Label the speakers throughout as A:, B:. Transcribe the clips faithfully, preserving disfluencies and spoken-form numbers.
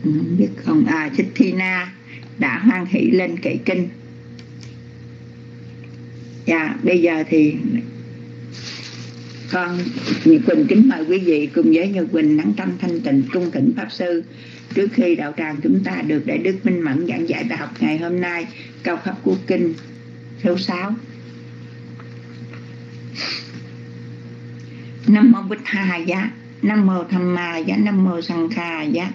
A: Không biết không? À, Thích Thi Na đã hoan hỷ lên kệ kinh. Dạ, bây giờ thì con Nhật Quỳnh kính mời quý vị cùng với Nhật Quỳnh nắng tâm thanh tịnh cung thỉnh Pháp Sư. Trước khi đạo tràng chúng ta được Đại Đức Minh Mẫn giảng dạy bài học ngày hôm nay, câu pháp của kinh số sáu. Nam mô Bích Tha Giá, Nam mô Tham Ma Giá, Nam mô Sang Kha Giá.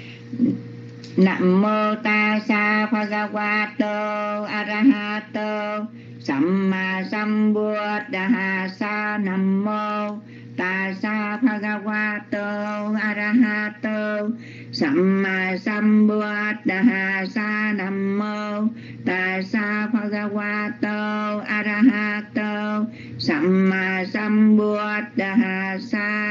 A: Nam mô Tassa Bhagavato Arahato Samma Sambuddhassa. Nam mô Tassa Bhagavato Arahato Samma Sambuddhassa. Nam mô Tassa Bhagavato Arahato Samma Sambuddhassa.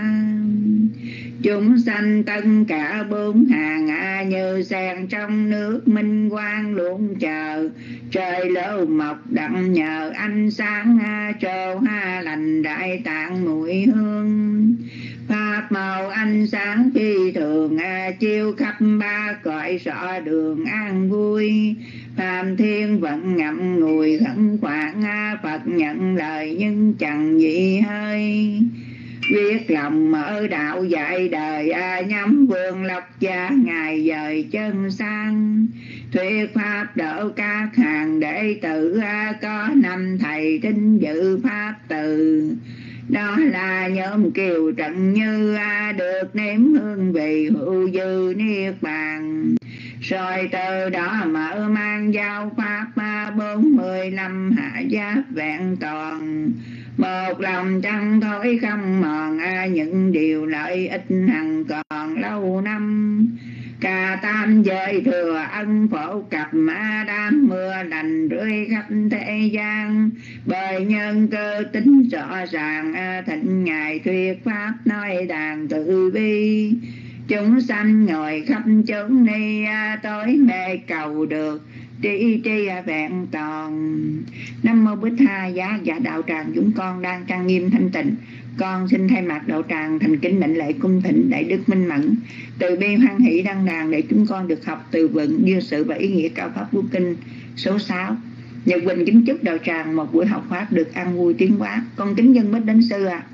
A: Chúng sanh tất cả bốn hàng a như sen trong nước minh quang luôn chờ. Trời lâu mọc đặng nhờ ánh sáng a trồ ha lành đại tạng mùi hương. Pháp màu ánh sáng phi thường a chiếu khắp ba cõi rõ đường an vui. Phạm thiên vận ngậm ngùi khẩn khoản a Phật nhận lời nhưng chẳng gì hơi. Quyết lòng mở đạo dạy đời a nhắm vương lộc gia ngài dời chân sang. Thuyết pháp đỡ các hàng đệ tử a có năm thầy trinh dự pháp từ. Đó là nhóm Kiều Trận Như a được nếm hương vị hữu dư niết bàn. Rồi từ đó mở mang giáo pháp a bốn mươi lăm hạ giáp vẹn toàn. Một lòng chẳng thối không mòn a những điều lợi ích hằng còn lâu năm. Cả tam giới thừa ân phổ cập ma đám mưa lành rơi khắp thế gian. Bởi nhân cơ tính rõ ràng a thịnh ngài thuyết pháp nói đàn tự bi. Chúng sanh ngồi khắp chốn ni a tối mê cầu được trí tri vẹn toàn. Nam mô Bích Tha Giá. Dạ đạo tràng chúng con đang trang nghiêm thanh tịnh. Con xin thay mặt đạo tràng thành kính mệnh lễ cung thỉnh Đại Đức Minh Mẫn từ bi hoan hỷ đăng đàn để chúng con được học từ vựng duyên sự và ý nghĩa cao pháp của kinh số sáu. Nhật Quỳnh kính chúc đạo tràng một buổi học pháp được an vui tiến hóa. Con kính dân bích đến sư ạ. À.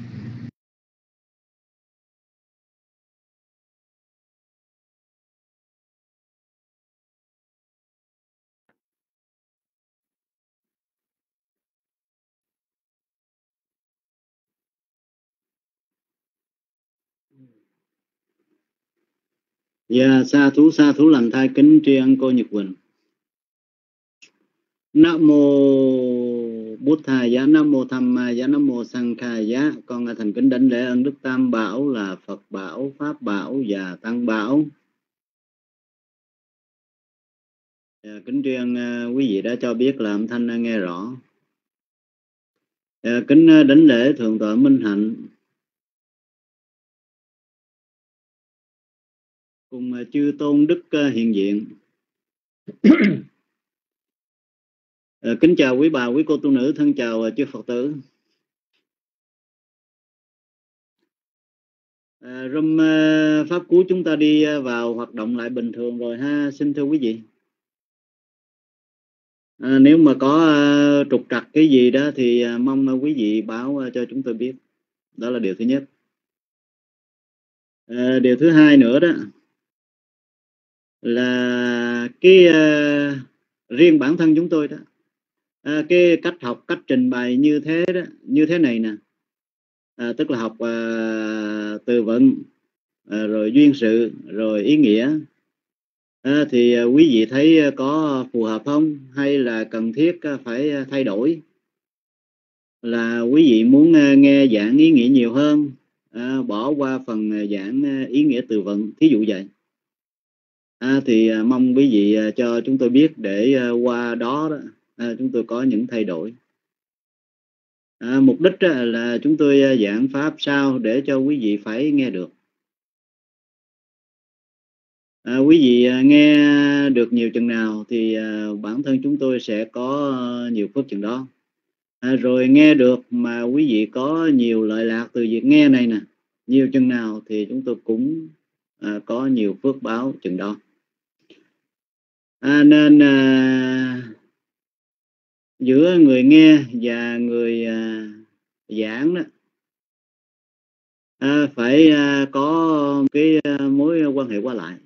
B: Dạ, sa thú sa thú lành thai kính tri ân cô Nhật Quỳnh. Nam mô Bút Tha Giá, Nam mô Tham Ma Giá, Nam mô Sang Kha Giá. Con thành kính đảnh lễ ơn Đức Tam Bảo là Phật Bảo, Pháp Bảo và Tăng Bảo. Dạ, kính tri ân quý vị đã cho biết là âm thanh nghe rõ. Dạ, kính đảnh lễ Thượng tọa Minh Hạnh cùng chư tôn đức hiện diện. À, kính chào quý bà, quý cô tu nữ, thân chào chư Phật tử. À, room uh, pháp cú chúng ta đi uh, vào hoạt động lại bình thường rồi ha, xin thưa quý vị. À, nếu mà có uh, trục trặc cái gì đó thì uh, mong uh, quý vị báo uh, cho chúng tôi biết. Đó là điều thứ nhất. À, điều thứ hai nữa đó là cái uh, riêng bản thân chúng tôi đó, à, cái cách học, cách trình bày như thế đó, như thế này nè, à, tức là học uh, từ vựng, à, rồi duyên sự, rồi ý nghĩa, à, thì uh, quý vị thấy uh, có phù hợp không, hay là cần thiết uh, phải uh, thay đổi, là quý vị muốn uh, nghe giảng ý nghĩa nhiều hơn, à, bỏ qua phần uh, giảng uh, ý nghĩa từ vựng, thí dụ vậy. À, thì uh, mong quý vị uh, cho chúng tôi biết để uh, qua đó, đó à, chúng tôi có những thay đổi. À, mục đích uh, là chúng tôi uh, giảng pháp sao để cho quý vị phải nghe được. À, quý vị uh, nghe được nhiều chừng nào thì uh, bản thân chúng tôi sẽ có uh, nhiều phước chừng đó. À, rồi nghe được mà quý vị có nhiều lợi lạc từ việc nghe này nè, nhiều chừng nào thì chúng tôi cũng à, có nhiều phước báo chừng đó. À, nên à, giữa người nghe và người à, giảng đó à, phải à, có cái à, mối quan hệ qua lại.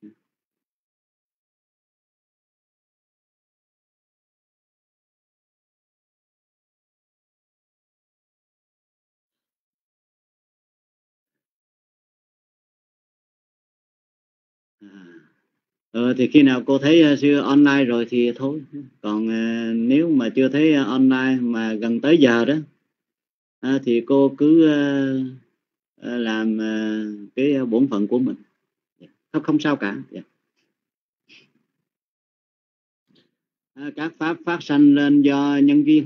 B: À. Ờ, thì khi nào cô thấy uh, sư online rồi thì thôi, còn uh, nếu mà chưa thấy uh, online mà gần tới giờ đó uh, thì cô cứ uh, uh, làm uh, cái bổn phận của mình, không không sao cả. Yeah. Uh, các pháp phát sanh lên do nhân duyên.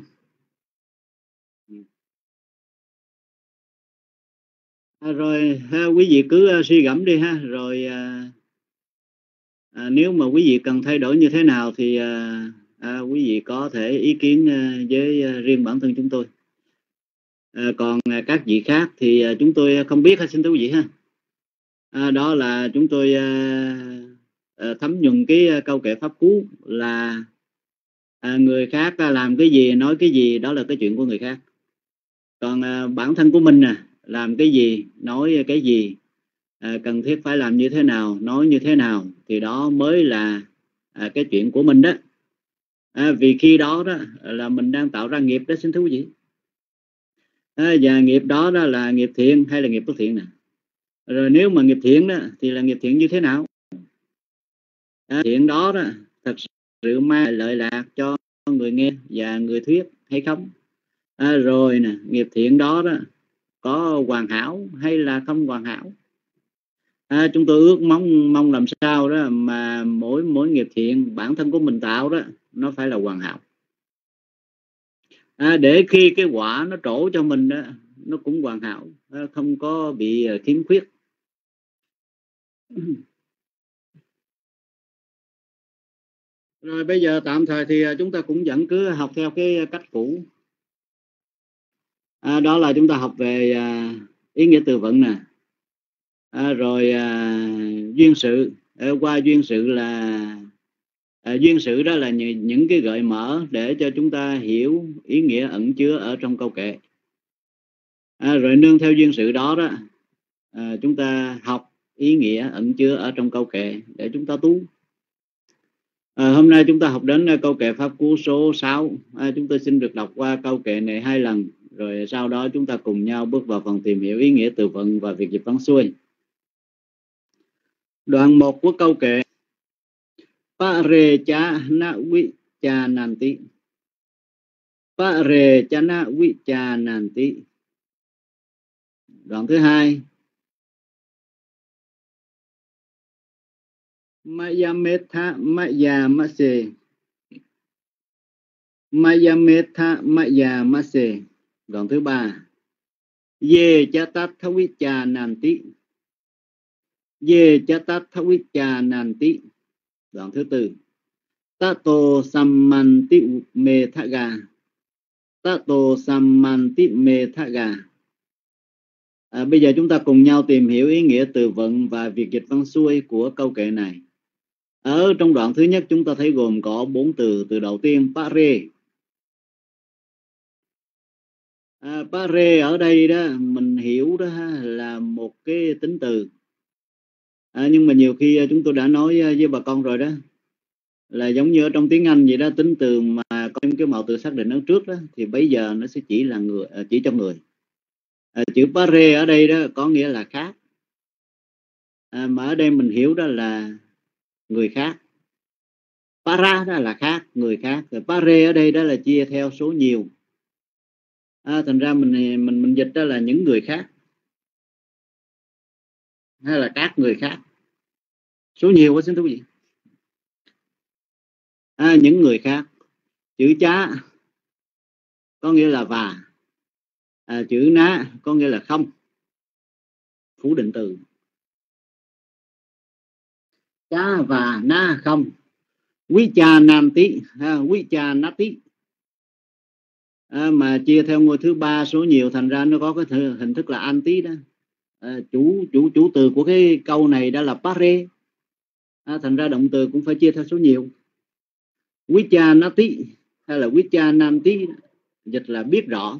B: Uh, rồi uh, quý vị cứ uh, suy gẫm đi ha, rồi uh, uh, nếu mà quý vị cần thay đổi như thế nào thì uh, uh, quý vị có thể ý kiến uh, với uh, riêng bản thân chúng tôi. À, còn à, các vị khác thì à, chúng tôi không biết ha, xin thưa quý vị ha. À, đó là chúng tôi à, à, thấm nhuần cái à, câu kệ pháp cú là à, người khác à, làm cái gì nói cái gì đó là cái chuyện của người khác, còn à, bản thân của mình à, làm cái gì nói cái gì, à, cần thiết phải làm như thế nào nói như thế nào thì đó mới là à, cái chuyện của mình đó. À, vì khi đó đó là mình đang tạo ra nghiệp đó, xin thưa quý vị. À, và nghiệp đó đó là nghiệp thiện hay là nghiệp bất thiện nè. Rồi nếu mà nghiệp thiện đó thì là nghiệp thiện như thế nào? À, thiện đó đó thật sự mang lợi lạc cho người nghe và người thuyết hay không? À, rồi nè, nghiệp thiện đó đó có hoàn hảo hay là không hoàn hảo? À, chúng tôi ước mong mong làm sao đó mà mỗi mỗi nghiệp thiện bản thân của mình tạo đó nó phải là hoàn hảo. À, để khi cái quả nó trổ cho mình đó nó cũng hoàn hảo, không có bị khiếm khuyết. Rồi bây giờ tạm thời thì chúng ta cũng vẫn cứ học theo cái cách cũ. À, đó là chúng ta học về à, ý nghĩa từ vựng nè, à, rồi à, duyên sự. À, qua duyên sự là à, duyên sự đó là những, những cái gợi mở để cho chúng ta hiểu ý nghĩa ẩn chứa ở trong câu kệ. À, rồi nương theo duyên sự đó đó à, chúng ta học ý nghĩa ẩn chứa ở trong câu kệ để chúng ta tu. À, hôm nay chúng ta học đến câu kệ pháp cú số sáu. À, chúng tôi xin được đọc qua câu kệ này hai lần, rồi sau đó chúng ta cùng nhau bước vào phần tìm hiểu ý nghĩa từ vựng và việc dịch văn xuôi. Đoạn một của câu kệ: Pare cha na vi cha nanti. Pare cha na vi cha nanti. Đoạn thứ hai: Mayametha mayamase. Mayametha mayamase. Đoạn thứ ba: Ye cha tathavicha nanti. Ye cha tathavicha nanti. Đoạn thứ tư: Tato sammanti methaga. Tato sammanti methaga. À, bây giờ chúng ta cùng nhau tìm hiểu ý nghĩa từ vựng và việc dịch văn xuôi của câu kệ này. Ở trong đoạn thứ nhất chúng ta thấy gồm có bốn từ. Từ đầu tiên pare. À, pare ở đây đó mình hiểu đó là một cái tính từ. À, nhưng mà nhiều khi chúng tôi đã nói với bà con rồi đó, là giống như ở trong tiếng Anh vậy đó, tính từ mà có những cái mẫu từ xác định ở trước đó thì bây giờ nó sẽ chỉ là người, chỉ cho người. À, chữ pare ở đây đó có nghĩa là khác. À, mà ở đây mình hiểu đó là người khác. Para đó là khác, người khác. Rồi pare ở đây đó là chia theo số nhiều. À, thành ra mình mình mình dịch đó là những người khác hay là các người khác. Số nhiều quá xin thú vị. À, những người khác. Chữ chá có nghĩa là và. À, chữ ná có nghĩa là không, phủ định từ. Chá và na không. Quý cha nam tí, ha, quý cha ná tí. À, mà chia theo ngôi thứ ba số nhiều thành ra nó có cái hình thức là an tí đó. à, chủ chủ chủ từ của cái câu này đó là pare, à, thành ra động từ cũng phải chia theo số nhiều. Vichanati hay là vichananti dịch là biết rõ.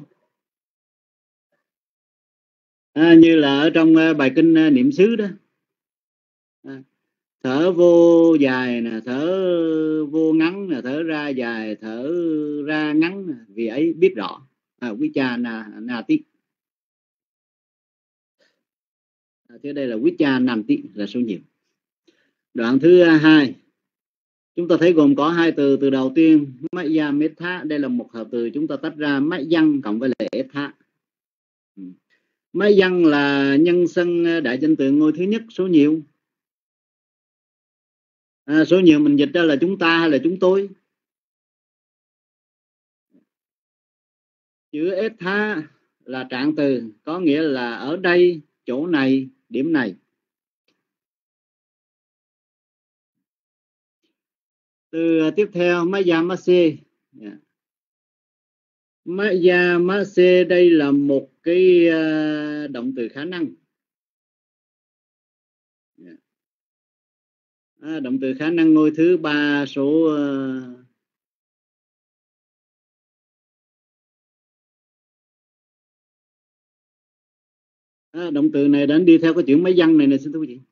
B: À, như là ở trong uh, bài kinh uh, niệm xứ đó, à, thở vô dài nè, thở vô ngắn nè, thở ra dài, thở ra ngắn nè, vì ấy biết rõ. À, vichanati. À, thế đây là vichananti là số nhiều. Đoạn thứ hai chúng ta thấy gồm có hai từ. Từ đầu tiên maya metha, đây là một hợp từ chúng ta tách ra mayan cộng với lại etha. Mayan là nhân xưng đại danh từ ngôi thứ nhất, số nhiều. À, số nhiều mình dịch ra là chúng ta hay là chúng tôi. Chữ etha là trạng từ, có nghĩa là ở đây, chỗ này, điểm này. Từ tiếp theo mayamase. Yeah. Mayamase đây là một cái uh, động từ khả năng. Yeah. À, động từ khả năng ngôi thứ ba, số uh, à, động từ này đến đi theo cái chữ máy văn này nè, xin thưa quý vị.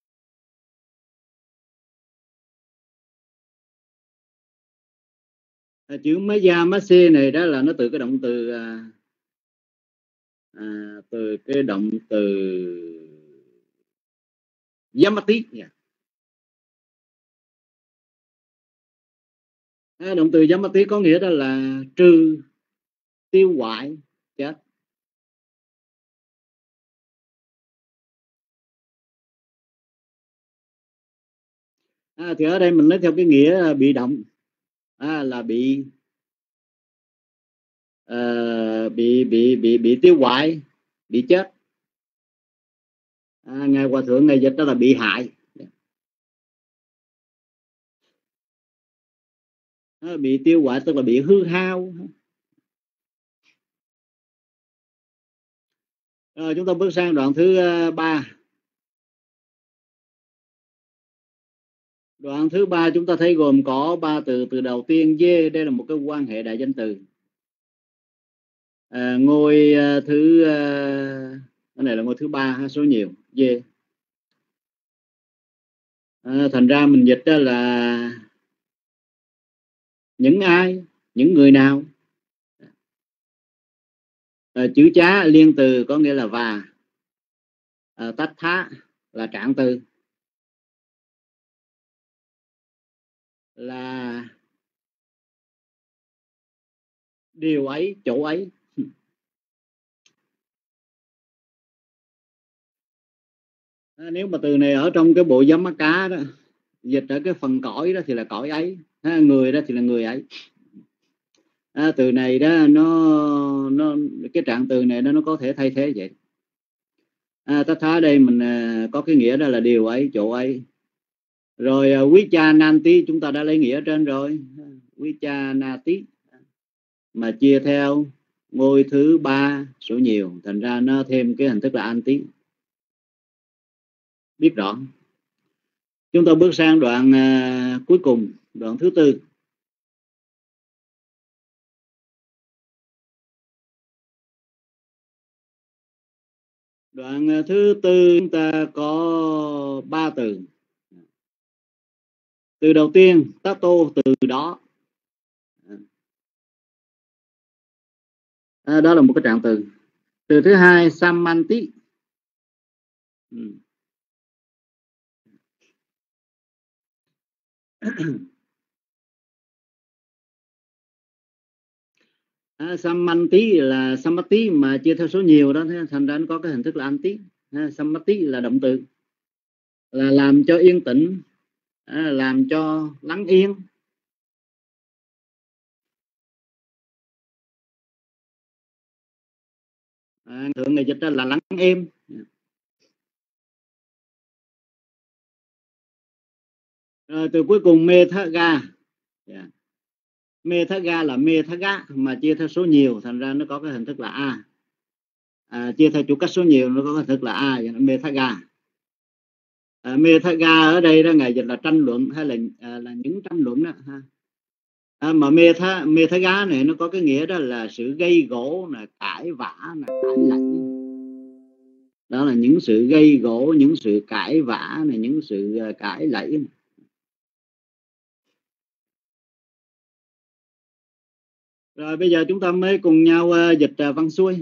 B: À, chữ mayamase này đó là nó từ cái động từ à, à, từ cái động từ yamati. Yeah. À, động từ yamati có nghĩa đó là trừ, tiêu hoại, chết. À, thì ở đây mình lấy theo cái nghĩa bị động, à, là bị uh, bị bị bị bị tiêu hoại, bị chết. À, ngài hòa thượng này dịch đó là bị hại. À, bị tiêu hoại tức là bị hư hao. Rồi chúng ta bước sang đoạn thứ ba. Đoạn thứ ba chúng ta thấy gồm có ba từ. Từ đầu tiên dê, đây là một cái quan hệ đại danh từ. À, ngôi thứ cái này là ngôi thứ ba, số nhiều, dê. À, thành ra mình dịch đó là những ai, những người nào. À, chữ chá liên từ có nghĩa là và. À, tách thá là trạng từ, là điều ấy, chỗ ấy. À, nếu mà từ này ở trong cái bộ giám mắt cá đó, dịch ở cái phần cõi đó thì là cõi ấy, à, người đó thì là người ấy. À, từ này đó nó nó cái trạng từ này nó nó có thể thay thế vậy. À, tách thá đây mình à, có cái nghĩa đó là điều ấy, chỗ ấy. Rồi à, vichananti chúng ta đã lấy nghĩa trên rồi, vichanati mà chia theo ngôi thứ ba, số nhiều, thành ra nó thêm cái hình thức là anti, biết rõ. Chúng ta bước sang đoạn à, cuối cùng, đoạn thứ tư. Đoạn thứ tư chúng ta có ba từ. Từ đầu tiên tato, từ đó. À, đó là một cái trạng từ. Từ thứ hai samanti. Ừ. À, samanti là samati mà chia theo số nhiều đó, thành ra nó có cái hình thức là anti. À, samati là động từ, là làm cho yên tĩnh, à, làm cho lắng yên. À, thường người dịch ra là lắng êm. Rồi từ cuối cùng methaga. Yeah. Methaga là methaga mà chia theo số nhiều, thành ra nó có cái hình thức là a. à, chia theo chủ cách số nhiều nó có thực là a, Methaga. à, Methaga ở đây đó ngài dịch là tranh luận hay là à, là những tranh luận đó ha. À, mà Metha Methaga này nó có cái nghĩa đó là sự gây gổ, là cãi vã, là cãi lẫy. Đó là những sự gây gổ, những sự cãi vã này, những sự cãi lẫy. Rồi bây giờ chúng ta mới cùng nhau uh, dịch uh, văn xuôi.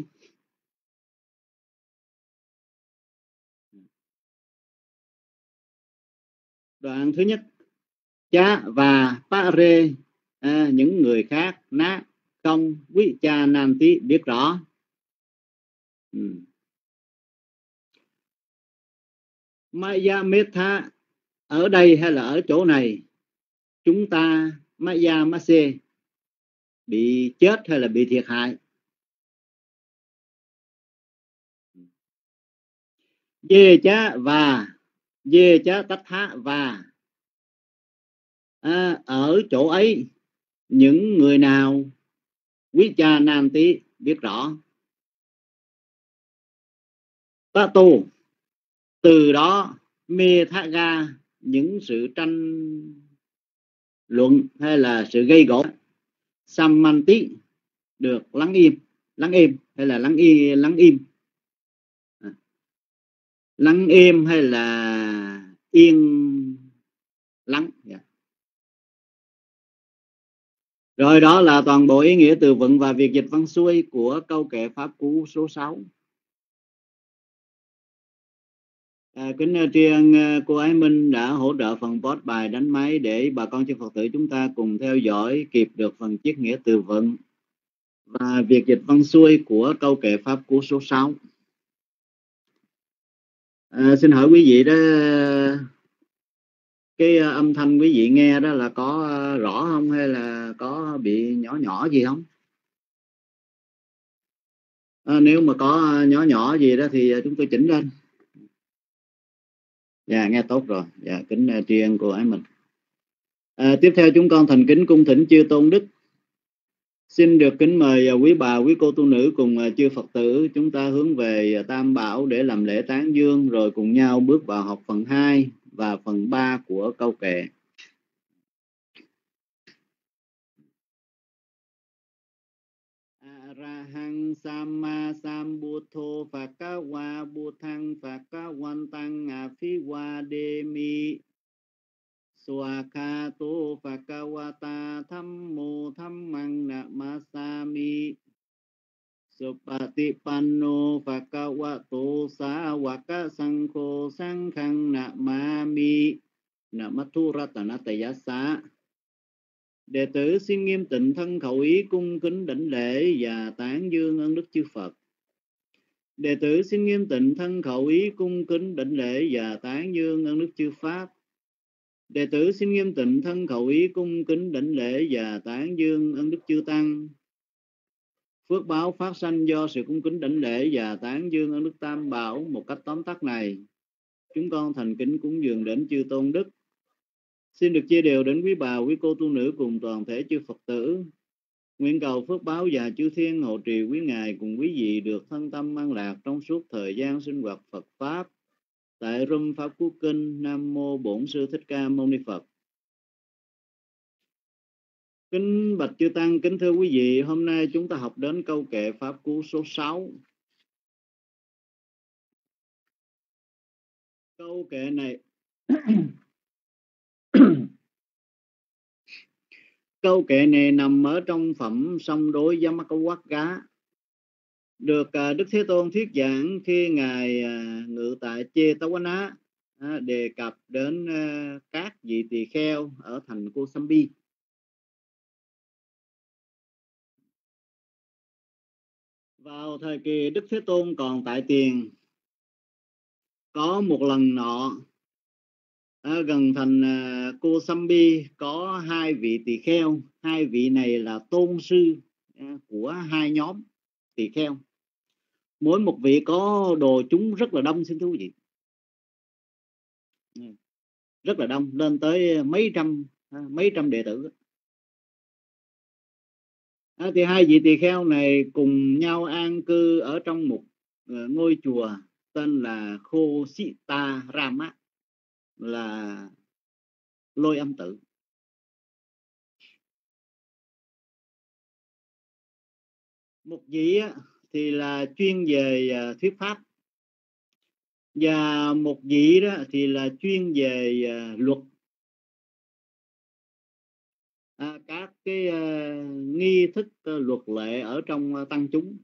B: Đoạn thứ nhất: cha và pa rê, à, những người khác, ná không quý cha nam tí biết rõ. ừ. Maya Metha ở đây hay là ở chỗ này, chúng ta Maya Mase bị chết hay là bị thiệt hại. Dê chá và dê chá tách thá và à, ở chỗ ấy những người nào quý cha nam tí biết rõ. Ta tu từ đó mê thá ga những sự tranh luận hay là sự gây gổ samanti được lắng im, lắng im hay là lắng im, lắng im à, lắng im hay là yên lắng. yeah. Rồi đó là toàn bộ ý nghĩa từ vựng và việc dịch văn xuôi của câu kệ pháp cú số sáu. À, kính tri ân cô Ái Minh đã hỗ trợ phần post bài đánh máy để bà con chư Phật tử chúng ta cùng theo dõi kịp được phần chiết nghĩa từ vựng và việc dịch văn xuôi của câu kệ pháp cú số sáu. À, xin hỏi quý vị đó, cái âm thanh quý vị nghe đó là có rõ không hay là có bị nhỏ nhỏ gì không? À, nếu mà có nhỏ nhỏ gì đó thì chúng tôi chỉnh lên. Dạ nghe tốt rồi. Dạ kính tri ân cô Ái Minh. À, tiếp theo chúng con thành kính cung thỉnh chư tôn đức. Xin được kính mời quý bà, quý cô tu nữ cùng chư Phật tử chúng ta hướng về Tam Bảo để làm lễ tán dương, rồi cùng nhau bước vào học phần hai và phần ba của câu kệ. Arahang Samma Sambuddho Phakawa Buddhang Phakawantang Afiwademi Swakato Phakawata Thammo Thammang Namasami Supatipanno Phakawato Sawaka Sankho Sankhang Namami Namathu Ratanatayasa. Đệ tử xin nghiêm tịnh thân khẩu ý cung kính đảnh lễ và tán dương ân đức chư Phật. Đệ tử xin nghiêm tịnh thân khẩu ý cung kính đảnh lễ và tán dương ân đức chư Pháp. Đệ tử xin nghiêm tịnh thân khẩu ý cung kính đảnh lễ và tán dương ân đức chư Tăng. Phước báo phát sanh do sự cung kính đảnh lễ và tán dương ân đức Tam Bảo một cách tóm tắt này, chúng con thành kính cúng dường đến chư tôn đức. Xin được chia đều đến quý bà, quý cô tu nữ cùng toàn thể chư Phật tử. Nguyện cầu phước báo và chư thiên hộ trì quý ngài cùng quý vị được thân tâm an lạc trong suốt thời gian sinh hoạt Phật Pháp. Tại Râm Pháp Cú Kinh. Nam Mô Bổn Sư Thích Ca Mâu Ni Phật. Kính bạch chư Tăng, kính thưa quý vị, hôm nay chúng ta học đến câu kệ Pháp Cú số sáu. Câu kệ này Câu kệ này nằm ở trong phẩm Song Đối Yamakawakka, được Đức Thế Tôn thuyết giảng khi ngài ngự tại Chetawana, đề cập đến các vị tỳ kheo ở thành Kosambi. Vào thời kỳ Đức Thế Tôn còn tại tiền, có một lần nọ ở gần thành Kosambi có hai vị tỳ kheo. Hai vị này là tôn sư của hai nhóm tỳ kheo. Mỗi một vị có đồ chúng rất là đông, xin thưa quý vị, rất là đông, lên tới mấy trăm mấy trăm đệ tử. À, thì hai vị tỳ kheo này cùng nhau an cư ở trong một ngôi chùa tên là Khosita Rama, là Lôi Âm Tự. Mục vị thì là chuyên về thuyết pháp, và mục vị đó thì là chuyên về luật, à, các cái uh, nghi thức uh, luật lệ ở trong uh, tăng chúng.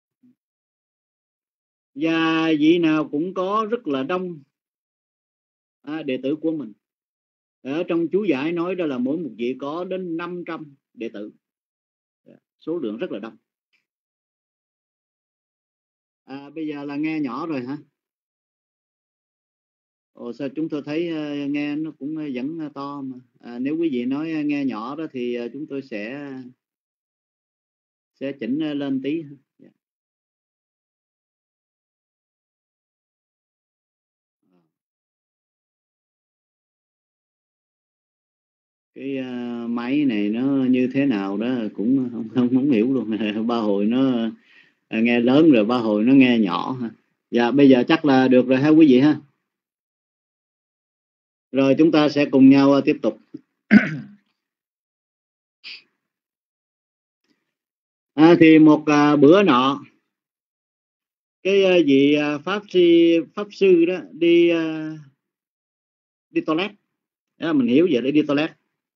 B: Và vị nào cũng có rất là đông à, đệ tử của mình. Ở trong chú giải nói đó là mỗi một vị có đến năm trăm đệ tử, số lượng rất là đông. À, bây giờ là nghe nhỏ rồi hả? Ồ, sao chúng tôi thấy uh, nghe nó cũng vẫn to mà. À, nếu quý vị nói nghe nhỏ đó thì uh, chúng tôi sẽ sẽ chỉnh lên tí. Yeah. Cái uh, máy này nó như thế nào đó cũng không không, không hiểu luôn. Ba hồi nó uh, nghe lớn rồi, ba hồi nó nghe nhỏ. Dạ, bây giờ chắc là được rồi ha quý vị ha. Rồi chúng ta sẽ cùng nhau uh, tiếp tục. À, thì một uh, bữa nọ, cái uh, vị uh, pháp sư pháp sư đó đi uh, đi toilet. À, mình hiểu vậy, để đi toilet.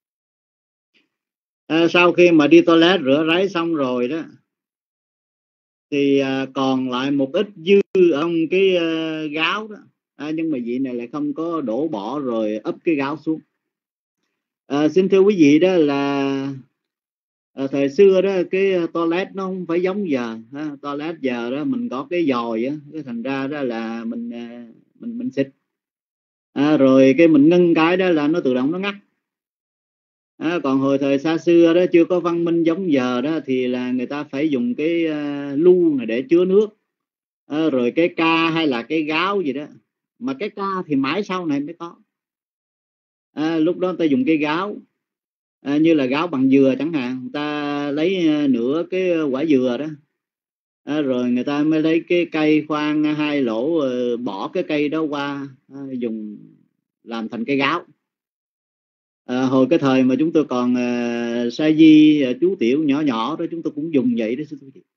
B: À, sau khi mà đi toilet rửa ráy xong rồi đó, thì à, còn lại một ít dư ông cái à, gáo đó. À, nhưng mà vị này lại không có đổ bỏ rồi ấp cái gáo xuống. À, xin thưa quý vị đó là à, thời xưa đó cái toilet nó không phải giống giờ ha. Toilet giờ đó mình có cái dòi á, cái thành ra đó là mình mình mình xịt, à, rồi cái mình ngưng cái đó là nó tự động nó ngắt. À, còn hồi thời xa xưa đó chưa có văn minh giống giờ đó thì là người ta phải dùng cái uh, lu này để chứa nước, à, rồi cái ca hay là cái gáo gì đó. Mà cái ca thì mãi sau này mới có. À, lúc đó người ta dùng cái gáo, à, như là gáo bằng dừa chẳng hạn, người ta lấy nửa cái quả dừa đó, à, rồi người ta mới lấy cái cây khoan hai lỗ, bỏ cái cây đó qua, à, dùng làm thành cái gáo. À, hồi cái thời mà chúng tôi còn uh, sa di uh, chú tiểu nhỏ nhỏ đó, chúng tôi cũng dùng vậy đó.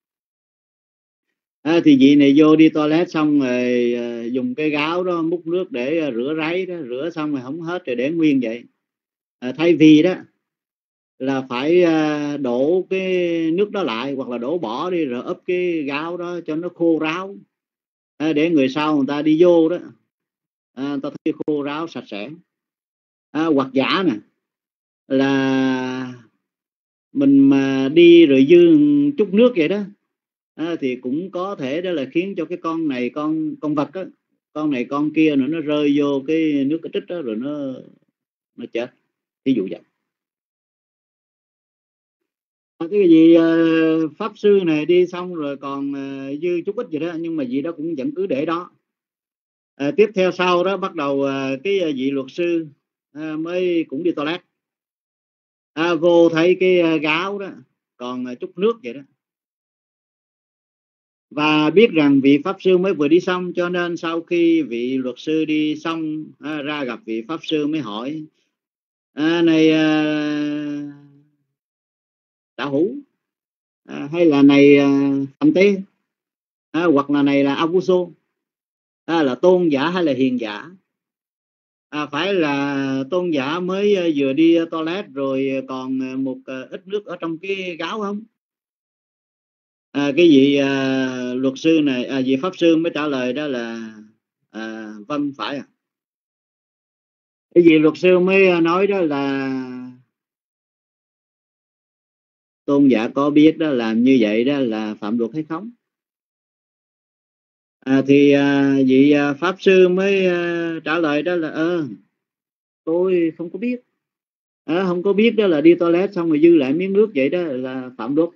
B: À, thì vị này vô đi toilet xong rồi uh, dùng cái gáo đó múc nước để uh, rửa ráy đó, rửa xong rồi không hết rồi để nguyên vậy. À, thay vì đó là phải uh, đổ cái nước đó lại, hoặc là đổ bỏ đi rồi ấp cái gáo đó cho nó khô ráo, à, để người sau người ta đi vô đó, à, người ta thấy khô ráo sạch sẽ. À, hoặc giả nè là mình mà đi rồi dư chút nước vậy đó, à, thì cũng có thể đó là khiến cho cái con này con con vật đó, con này con kia nữa nó rơi vô cái nước cái trích đó rồi nó nó chết, ví dụ vậy. À, cái gì uh, pháp sư này đi xong rồi còn uh, dư chút ít gì đó, nhưng mà gì đó cũng vẫn cứ để đó. À, tiếp theo sau đó bắt đầu uh, cái uh, vị luật sư uh, mới cũng đi toilet, à, vô thấy cái uh, gáo đó còn uh, chút nước vậy đó, và biết rằng vị pháp sư mới vừa đi xong, cho nên sau khi vị luật sư đi xong, à, ra gặp vị pháp sư mới hỏi, à, này à, đạo hữu, à, hay là này à, phạm tế, à, hoặc là này là Avuso, à, là tôn giả hay là hiền giả, à, phải là tôn giả mới vừa đi toilet rồi còn một ít nước ở trong cái gáo không? À, cái vị à, luật sư này, à, vị pháp sư mới trả lời đó là à, vâng phải. À, cái vị luật sư mới nói đó là tôn giả có biết đó làm như vậy đó là phạm luật hay không? À, thì à, vị à, pháp sư mới à, trả lời đó là ơ tôi không có biết, à, không có biết đó là đi toilet xong rồi dư lại miếng nước vậy đó là phạm luật.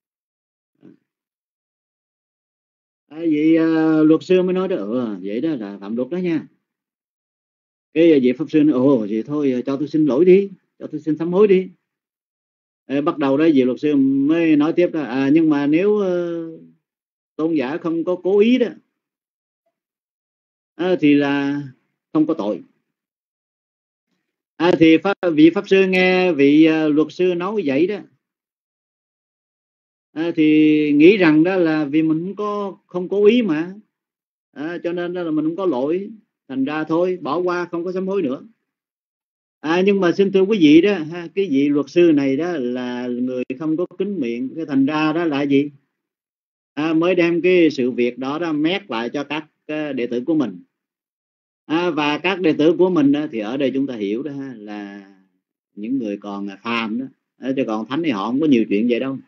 B: À, vị à, luật sư mới nói đó, ừ, vậy đó là phạm luật đó nha. Cái vị pháp sư nói ồ vậy thôi cho tôi xin lỗi đi, cho tôi xin sám hối đi. À, bắt đầu đó vị luật sư mới nói tiếp đó, à, nhưng mà nếu tôn giả không có cố ý đó, à, thì là không có tội. À, thì pháp, vị pháp sư nghe vị uh, luật sư nói vậy đó, à, thì nghĩ rằng đó là vì mình không có không cố ý mà, à, cho nên đó là mình không có lỗi, thành ra thôi bỏ qua, không có sám hối nữa. À, nhưng mà xin thưa quý vị đó ha, cái vị luật sư này đó là người không có kính miệng, cái thành ra đó là gì, à, mới đem cái sự việc đó đó mét lại cho các uh, đệ tử của mình. À, và các đệ tử của mình đó, thì ở đây chúng ta hiểu đó ha, là những người còn phàm đó, chứ còn thánh thì họ không có nhiều chuyện vậy đâu.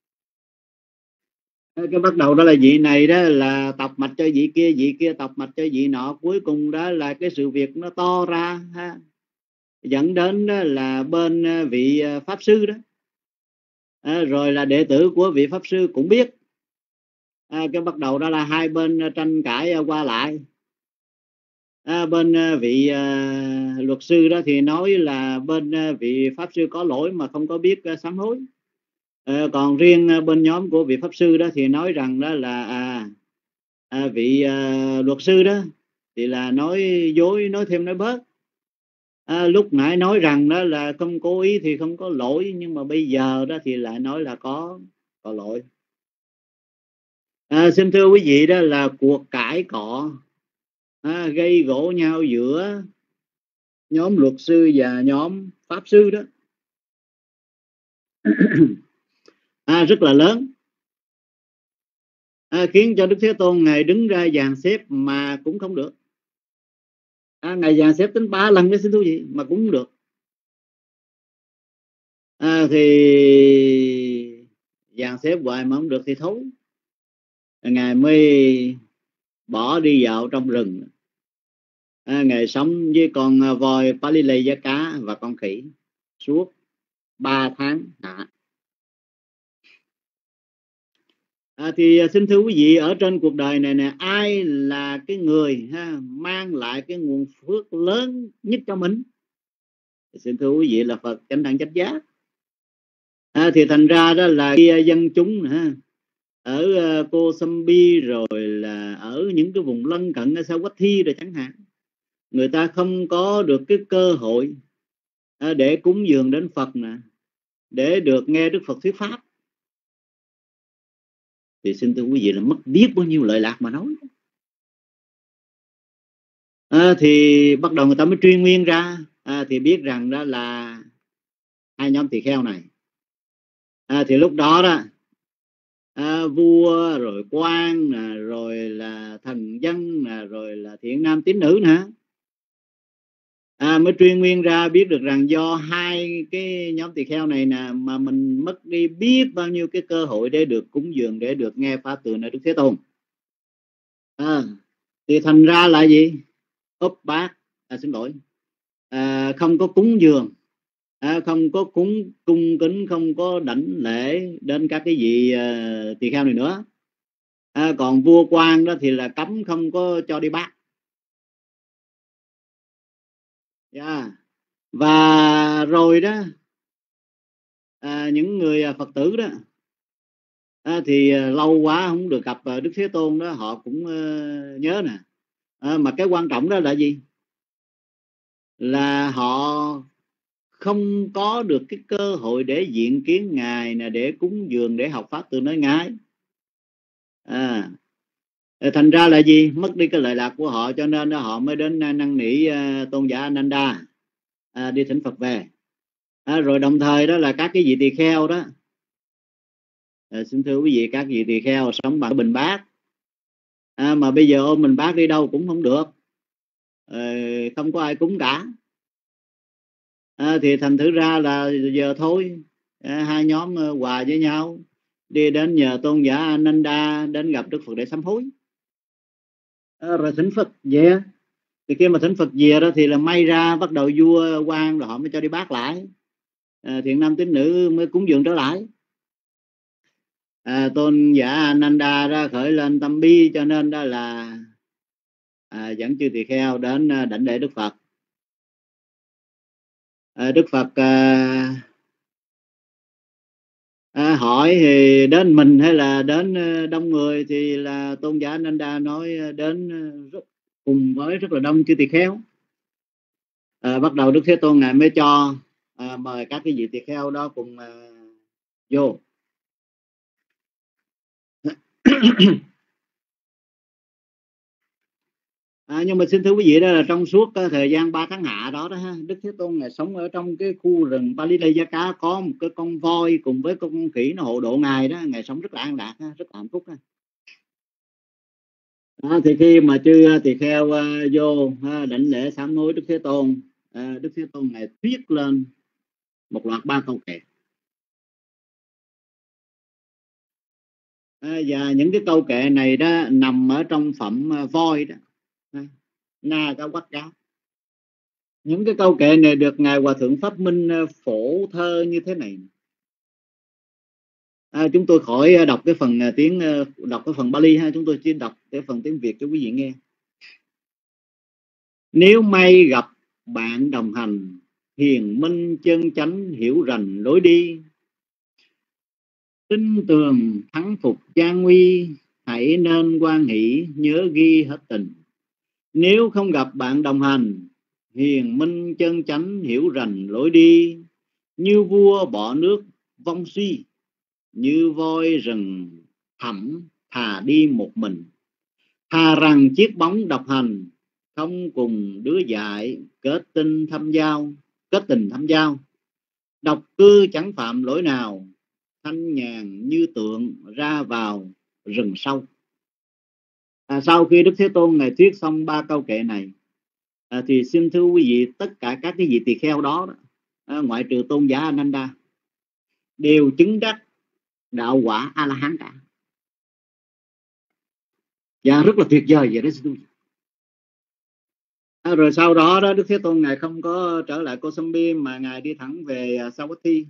B: Cái bắt đầu đó là vị này đó là tọc mạch cho vị kia, vị kia tọc mạch cho vị nọ, cuối cùng đó là cái sự việc nó to ra ha, dẫn đến đó là bên vị pháp sư đó, à, rồi là đệ tử của vị pháp sư cũng biết, à, cái bắt đầu đó là hai bên tranh cãi qua lại. À, bên vị à, luật sư đó thì nói là bên vị pháp sư có lỗi mà không có biết sám hối. À, còn riêng bên nhóm của vị pháp sư đó thì nói rằng đó là à, à, vị à, luật sư đó thì là nói dối, nói thêm nói bớt. À, lúc nãy nói rằng đó là không cố ý thì không có lỗi, nhưng mà bây giờ đó thì lại nói là có có lỗi. À, xin thưa quý vị, đó là cuộc cãi cọ, à, gây gổ nhau giữa nhóm luật sư và nhóm pháp sư đó à, rất là lớn, à, khiến cho Đức Thế Tôn ngài đứng ra dàn xếp mà cũng không được. À, ngài dàn xếp đến ba lần đấy xin thưa quý vị mà cũng không được. À, thì dàn xếp hoài mà không được thì thối, ngài mới bỏ đi dạo trong rừng. À, ngài sống với con voi Palile giá cá và con khỉ suốt ba tháng hạ. À, thì xin thưa quý vị, ở trên cuộc đời này nè, ai là cái người ha, mang lại cái nguồn phước lớn nhất cho mình? Xin thưa quý vị là Phật Chánh Đẳng Chánh Giác. À, thì thành ra đó là dân chúng ha, ở uh, Kosambi rồi là ở những cái vùng lân cận ở Sawathi rồi chẳng hạn, người ta không có được cái cơ hội uh, để cúng dường đến Phật nè, để được nghe Đức Phật thuyết pháp, thì xin thưa quý vị là mất biết bao nhiêu lợi lạc mà nói. À, thì bắt đầu người ta mới truy nguyên ra, à, thì biết rằng đó là hai nhóm tỳ kheo này. À, thì lúc đó đó à, vua rồi quan nè, rồi là thần dân nè, rồi là thiện nam tín nữ nè, à, mới truy nguyên ra biết được rằng do hai cái nhóm tỳ kheo này nè mà mình mất đi biết bao nhiêu cái cơ hội để được cúng dường, để được nghe pháp từ nơi Đức Thế Tôn. À, thì thành ra là gì, úp bát, à, xin lỗi, à, không có cúng dường, à, không có cúng cung kính, không có đảnh lễ đến các cái vị uh, tỳ kheo này nữa. À, còn vua quan đó thì là cấm không có cho đi bát. Yeah. Và rồi đó à, những người Phật tử đó à, thì lâu quá không được gặp Đức Thế Tôn đó, họ cũng uh, nhớ nè, à, mà cái quan trọng đó là gì, là họ không có được cái cơ hội để diện kiến ngài nè, để cúng dường, để học pháp từ nơi ngài. À, thành ra là gì, mất đi cái lợi lạc của họ, cho nên họ mới đến năn nỉ uh, tôn giả Ananda à, đi thỉnh Phật về. À, rồi đồng thời đó là các cái vị tỳ kheo đó, à, xin thưa quý vị, các vị tỳ kheo sống bằng bình bát, à, mà bây giờ ôm bình bát đi đâu cũng không được, à, không có ai cúng cả. À, thì thành thử ra là giờ thôi, à, hai nhóm uh, hòa với nhau đi đến nhờ tôn giả Ananda đến gặp Đức Phật để sám hối, à, rồi thỉnh Phật về. Thì khi mà thỉnh Phật về đó thì là may ra bắt đầu vua quan rồi họ mới cho đi bát lại, à, thiện nam tín nữ mới cúng dường trở lại. À, tôn giả Ananda ra khởi lên tâm bi, cho nên đó là à, dẫn chư tỳ kheo đến à, đảnh lễ Đức Phật. À, Đức Phật à, À, hỏi thì đến mình hay là đến đông người, thì là tôn giả Ananda nói đến rất, cùng với rất là đông chư tỳ kheo. À, bắt đầu Đức Thế Tôn ngài mới cho à, mời các cái vị tỳ kheo đó cùng à, vô. À, nhưng mà xin thưa quý vị, đó là trong suốt uh, thời gian ba tháng hạ đó đó ha, Đức Thế Tôn ngài sống ở trong cái khu rừng Palilaya, có một cái con voi cùng với con khỉ nó hộ độ ngài đó, ngài sống rất là an lạc ha, rất là hạnh phúc ha. À, thì khi mà chư tỳ kheo uh, vô uh, đảnh lễ sám hối Đức Thế Tôn, uh, Đức Thế Tôn ngài thuyết lên một loạt ba câu kệ. À, và những cái câu kệ này đó nằm ở trong phẩm uh, voi đó, uh, na cá quắc cá. Những cái câu kệ này được ngài Hòa Thượng Pháp Minh uh, phổ thơ như thế này. À, chúng tôi khỏi đọc cái phần uh, tiếng uh, đọc cái phần Bali ha, chúng tôi chỉ đọc cái phần tiếng Việt cho quý vị nghe. Nếu may gặp bạn đồng hành, hiền minh chân chánh hiểu rành lối đi, tin tường thắng phục gian nguy, hãy nên quan hỷ nhớ ghi hết tình. Nếu không gặp bạn đồng hành, hiền minh chân chánh hiểu rành lối đi, như vua bỏ nước vong suy, như voi rừng thẳm thà đi một mình. Thà rằng chiếc bóng độc hành, không cùng đứa dại kết tình thâm giao, kết tình thâm giao. Độc cư chẳng phạm lỗi nào, thanh nhàn như tượng ra vào rừng sâu. À, sau khi Đức Thế Tôn ngài thuyết xong ba câu kệ này, à, thì xin thưa quý vị, tất cả các cái vị tỳ kheo đó, đó à, ngoại trừ tôn giả Ananda, đều chứng đắc đạo quả A La Hán cả. Và rất là tuyệt vời vậy đó. À, rồi sau đó đó Đức Thế Tôn ngài không có trở lại Kosambi mà ngài đi thẳng về uh, Savatthi.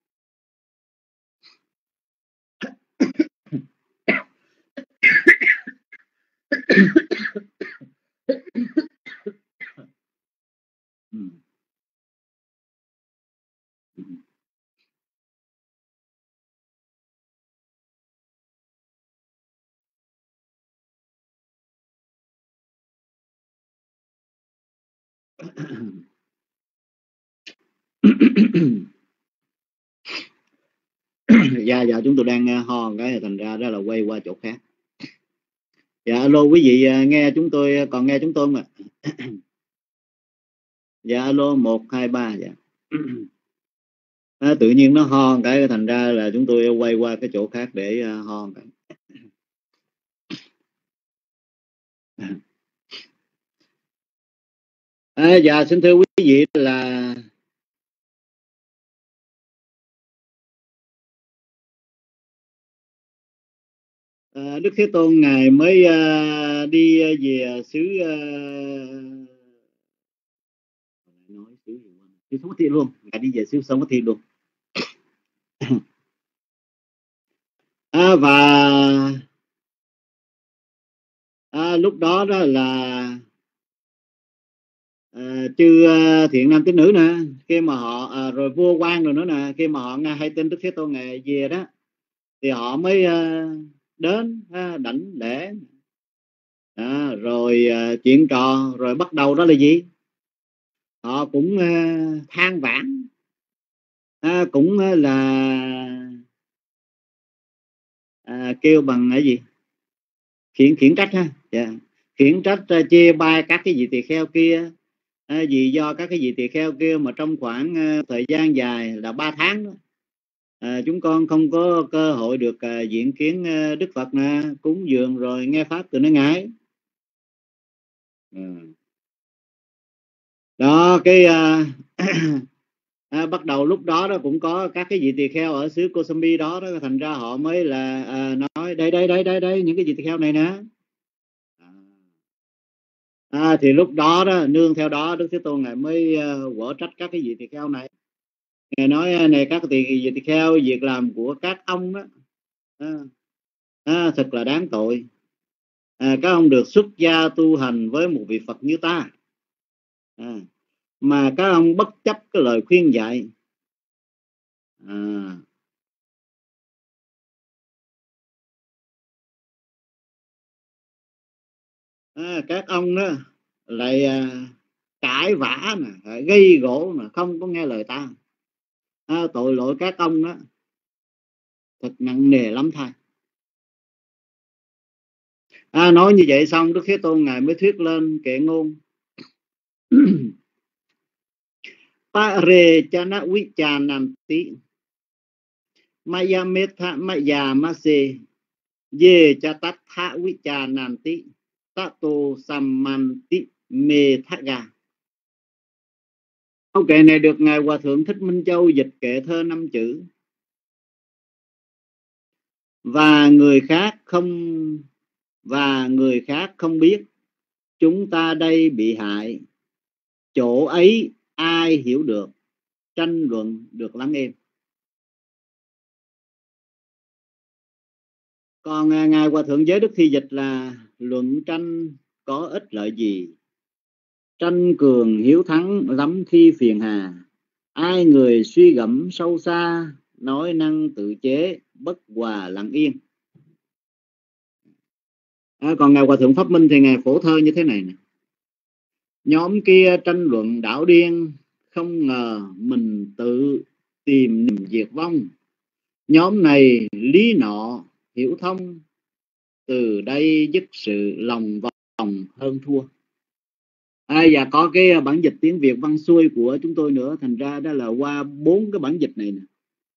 B: Dạ dạ chúng tôi đang ho cái thành ra đó là quay qua chỗ khác. Dạ alo quý vị nghe chúng tôi còn nghe chúng tôi không ạ? Dạ alo một hai ba. Dạ. À, tự nhiên nó ho cái thành ra là chúng tôi quay qua cái chỗ khác để uh, ho cái. À, dạ xin thưa quý vị là à, Đức Thế Tôn ngài mới uh, đi về xứ uh, nói xứ xứ Savatthi luôn, ngài đi về xứ Savatthi luôn. À, và à, lúc đó đó là à, chư uh, thiện nam tín nữ nè, khi mà họ à, rồi vua quan rồi nữa nè, khi mà họ nghe hay tin Đức Thế Tôn ngài về đó thì họ mới uh, đến uh, đảnh lễ à, rồi uh, chuyện trò rồi bắt đầu đó là gì, họ cũng uh, than vãn, à, cũng uh, là à, kêu bằng cái gì, khiển khiển trách ha, yeah. Khiển trách uh, chê bai các cái vị tỳ kheo kia, à, vì do các cái vị tỳ kheo kia mà trong khoảng uh, thời gian dài là ba tháng đó, à, chúng con không có cơ hội được uh, diện kiến uh, Đức Phật nè, cúng dường rồi nghe pháp từ nơi ngài. À. Đó cái uh, à, bắt đầu lúc đó đó cũng có các cái vị tỳ kheo ở xứ Kosambi đó, đó thành ra họ mới là à, nói đây đây đây đây đây những cái vị tỳ kheo này nè. À, thì lúc đó đó nương theo đó Đức Thế Tôn ngài mới uh, quở trách các cái vị tỳ kheo này. Ngài nói này các vị tỳ kheo, việc làm của các ông đó à, à, thật là đáng tội. À, các ông được xuất gia tu hành với một vị Phật như ta, à, mà các ông bất chấp cái lời khuyên dạy, à, À, các ông đó lại à, cãi vã nè, gây gỗ nè, không có nghe lời ta. À, tội lỗi các ông đó thật nặng nề lắm thay. À, nói như vậy xong Đức Thế Tôn ngài mới thuyết lên kệ ngôn Pare chana vichananti maya metha maya mase ye chatatha vichananti tato sammanti methaga. Câu kệ này được ngài Hòa thượng Thích Minh Châu dịch kệ thơ năm chữ: và người khác không và người khác không biết, chúng ta đây bị hại, chỗ ấy ai hiểu được, tranh luận được lắng êm. Còn ngài Hòa thượng Giới Đức Thi dịch là: luận tranh có ích lợi gì, tranh cường hiếu thắng lắm khi phiền hà, ai người suy gẫm sâu xa, nói năng tự chế bất hòa lặng yên. À, còn ngài Hòa thượng Pháp Minh thì ngài phổ thơ như thế này nè: nhóm kia tranh luận đảo điên, không ngờ mình tự tìm niềm diệt vong. Nhóm này lý nọ hiểu thông, từ đây dứt sự lòng vòng hơn thua. À, và có cái bản dịch tiếng Việt văn xuôi của chúng tôi nữa, thành ra đó là qua bốn cái bản dịch này nè.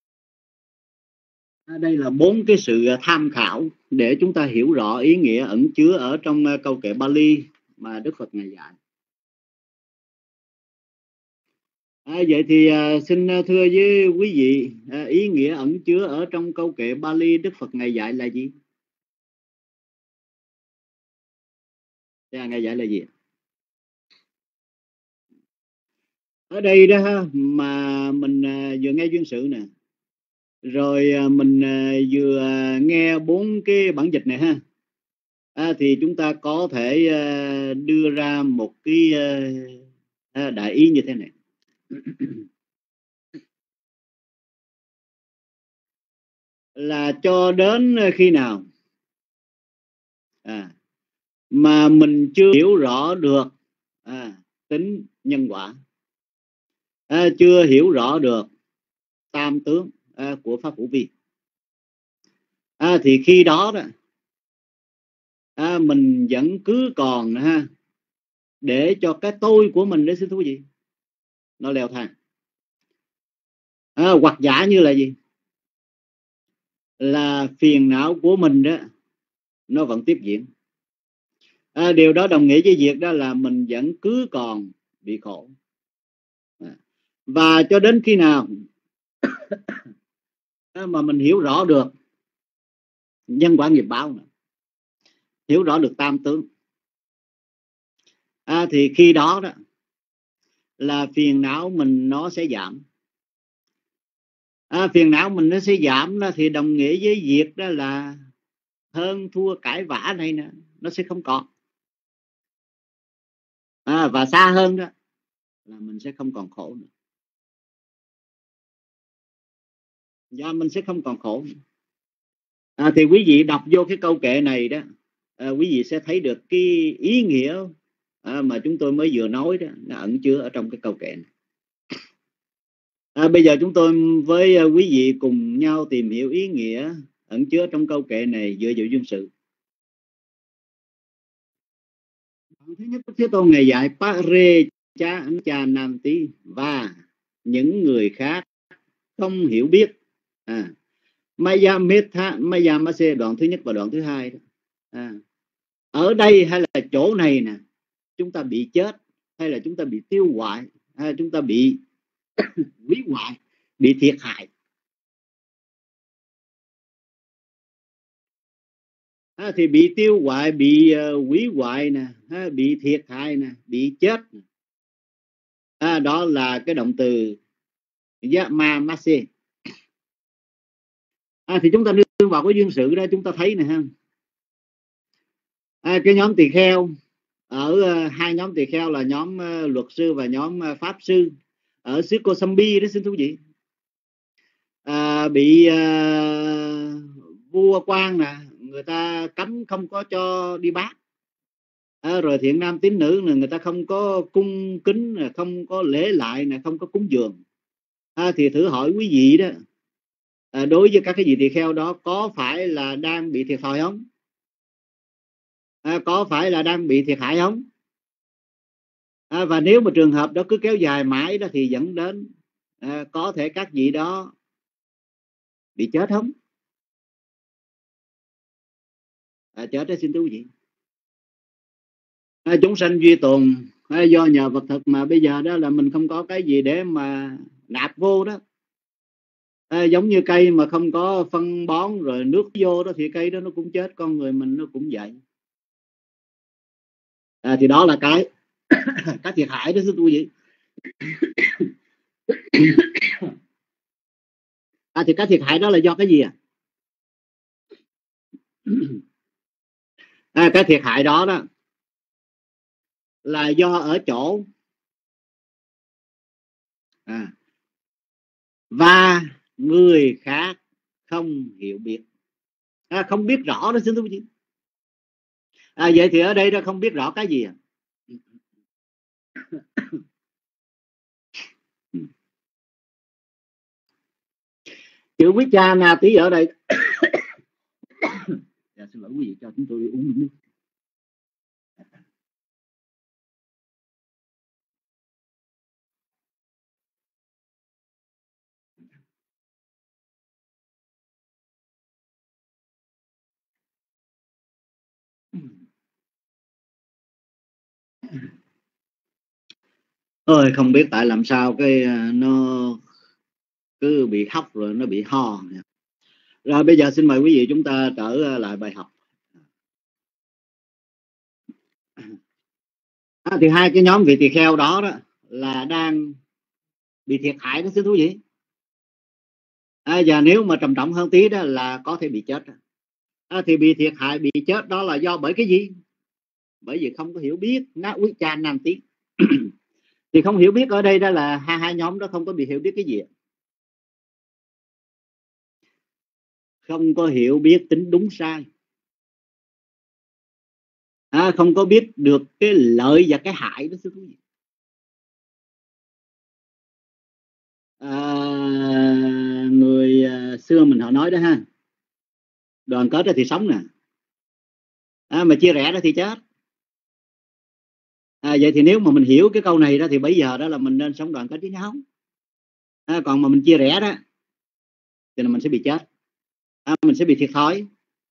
B: À, đây là bốn cái sự tham khảo để chúng ta hiểu rõ ý nghĩa ẩn chứa ở trong câu kệ Bali mà Đức Phật ngài dạy. À, vậy thì à, xin thưa với quý vị, à, ý nghĩa ẩn chứa ở trong câu kệ Bali Đức Phật ngài dạy là gì? À, ngài dạy là gì? Ở đây đó mà mình à, vừa nghe duyên sự nè, rồi à, mình à, vừa à, nghe bốn cái bản dịch này ha, à, thì chúng ta có thể à, đưa ra một cái à, đại ý như thế này. Là cho đến khi nào à, mà mình chưa hiểu rõ được à, tính nhân quả, à, chưa hiểu rõ được tam tướng à, của pháp hữu vi, à, thì khi đó đó à, mình vẫn cứ còn ha, để cho cái tôi của mình, để xin thú gì nó leo thang, à, hoặc giả như là gì, là phiền não của mình đó nó vẫn tiếp diễn. À, điều đó đồng nghĩa với việc đó là mình vẫn cứ còn bị khổ, à, và cho đến khi nào à, mà mình hiểu rõ được nhân quả nghiệp báo này, hiểu rõ được tam tướng, à, thì khi đó đó là phiền não mình nó sẽ giảm. À, phiền não mình nó sẽ giảm đó, thì đồng nghĩa với việc đó là hơn thua cãi vã này nè nó sẽ không còn, à, và xa hơn đó là mình sẽ không còn khổ nữa, và mình sẽ không còn khổ nữa. À, thì quý vị đọc vô cái câu kệ này đó, à, quý vị sẽ thấy được cái ý nghĩa à, mà chúng tôi mới vừa nói đó, nó ẩn chứa ở trong cái câu kệ này. À, bây giờ chúng tôi với quý vị cùng nhau tìm hiểu ý nghĩa ẩn chứa trong câu kệ này dựa vào duyên sự. Thứ nhất, Thế Tôn ngài dạy Pare cha cha nam tí, và những người khác không hiểu biết. À, Maya Metha Maya Mase, đoạn thứ nhất và đoạn thứ hai đó. À, ở đây hay là chỗ này nè, chúng ta bị chết, hay là chúng ta bị tiêu hoại, hay là chúng ta bị hủy hoại, bị thiệt hại. À, thì bị tiêu hoại, bị uh, hủy hoại nè, à, bị thiệt hại nè, bị chết. À, đó là cái động từ Yama Mase. À, thì chúng ta đưa vào cái duyên sự đó, chúng ta thấy nè ha. À, cái nhóm tỳ kheo ở uh, hai nhóm tỳ kheo là nhóm uh, luật sư và nhóm uh, pháp sư ở xứ Kosambi đó, xin thú vị, à, bị uh, vua quan nè, người ta cấm không có cho đi bác, à, rồi thiện nam tín nữ người ta không có cung kính, không có lễ lại, không có cúng dường, à, thì thử hỏi quý vị đó, à, đối với các cái vị tỳ kheo đó có phải là đang bị thiệt thòi không? À, có phải là đang bị thiệt hại không? À, và nếu mà trường hợp đó cứ kéo dài mãi đó thì dẫn đến à, có thể các vị đó bị chết không? À, chết đó xin thưa quý vị. À, chúng sanh duy tồn à, do nhờ vật thực, mà bây giờ đó là mình không có cái gì để mà nạp vô đó. À, giống như cây mà không có phân bón rồi nước vô đó thì cây đó nó cũng chết, con người mình nó cũng vậy. À, thì đó là cái cái thiệt hại đó xin thưa quý vị. À, thì cái thiệt hại đó là do cái gì à? À, cái thiệt hại đó đó là do ở chỗ à, và người khác không hiểu biết, à, không biết rõ đó xin thưa quý vị. À, vậy thì ở đây đó không biết rõ cái gì à? Chữ quý cha na tí ở đây. Dạ, xin lỗi quý vị cho chúng tôi uống nước. Ôi không biết tại làm sao cái nó cứ bị hóc rồi nó bị ho. Rồi bây giờ xin mời quý vị chúng ta trở lại bài học. À, thì hai cái nhóm vị tỳ kheo đó, đó là đang bị thiệt hại đó xin thú vị. À, và nếu mà trầm trọng hơn tí đó là có thể bị chết. À, thì bị thiệt hại, bị chết đó là do bởi cái gì? Bởi vì không có hiểu biết na quý cha nam tí. Thì không hiểu biết ở đây đó là hai hai nhóm đó không có bị hiểu biết cái gì, không có hiểu biết tính đúng sai, à, không có biết được cái lợi và cái hại đó thưa quý vị. À, người à, xưa mình họ nói đó ha, đoàn kết đó thì sống nè, à, mà chia rẽ đó thì chết. À, vậy thì nếu mà mình hiểu cái câu này đó thì bây giờ đó là mình nên sống đoàn kết với nhau, à, còn mà mình chia rẽ đó thì là mình sẽ bị chết, à, mình sẽ bị thiệt thòi,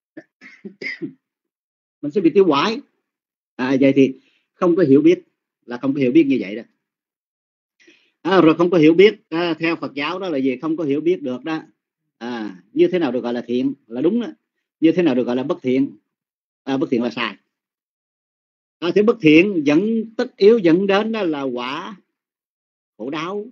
B: mình sẽ bị tiêu hoại. À, vậy thì không có hiểu biết là không có hiểu biết như vậy đó. À, rồi không có hiểu biết à, theo Phật giáo đó là gì? Không có hiểu biết được đó, à, như thế nào được gọi là thiện là đúng đó, như thế nào được gọi là bất thiện, à, bất thiện là sai. À, thế bất thiện dẫn tất yếu dẫn đến đó là quả khổ đau,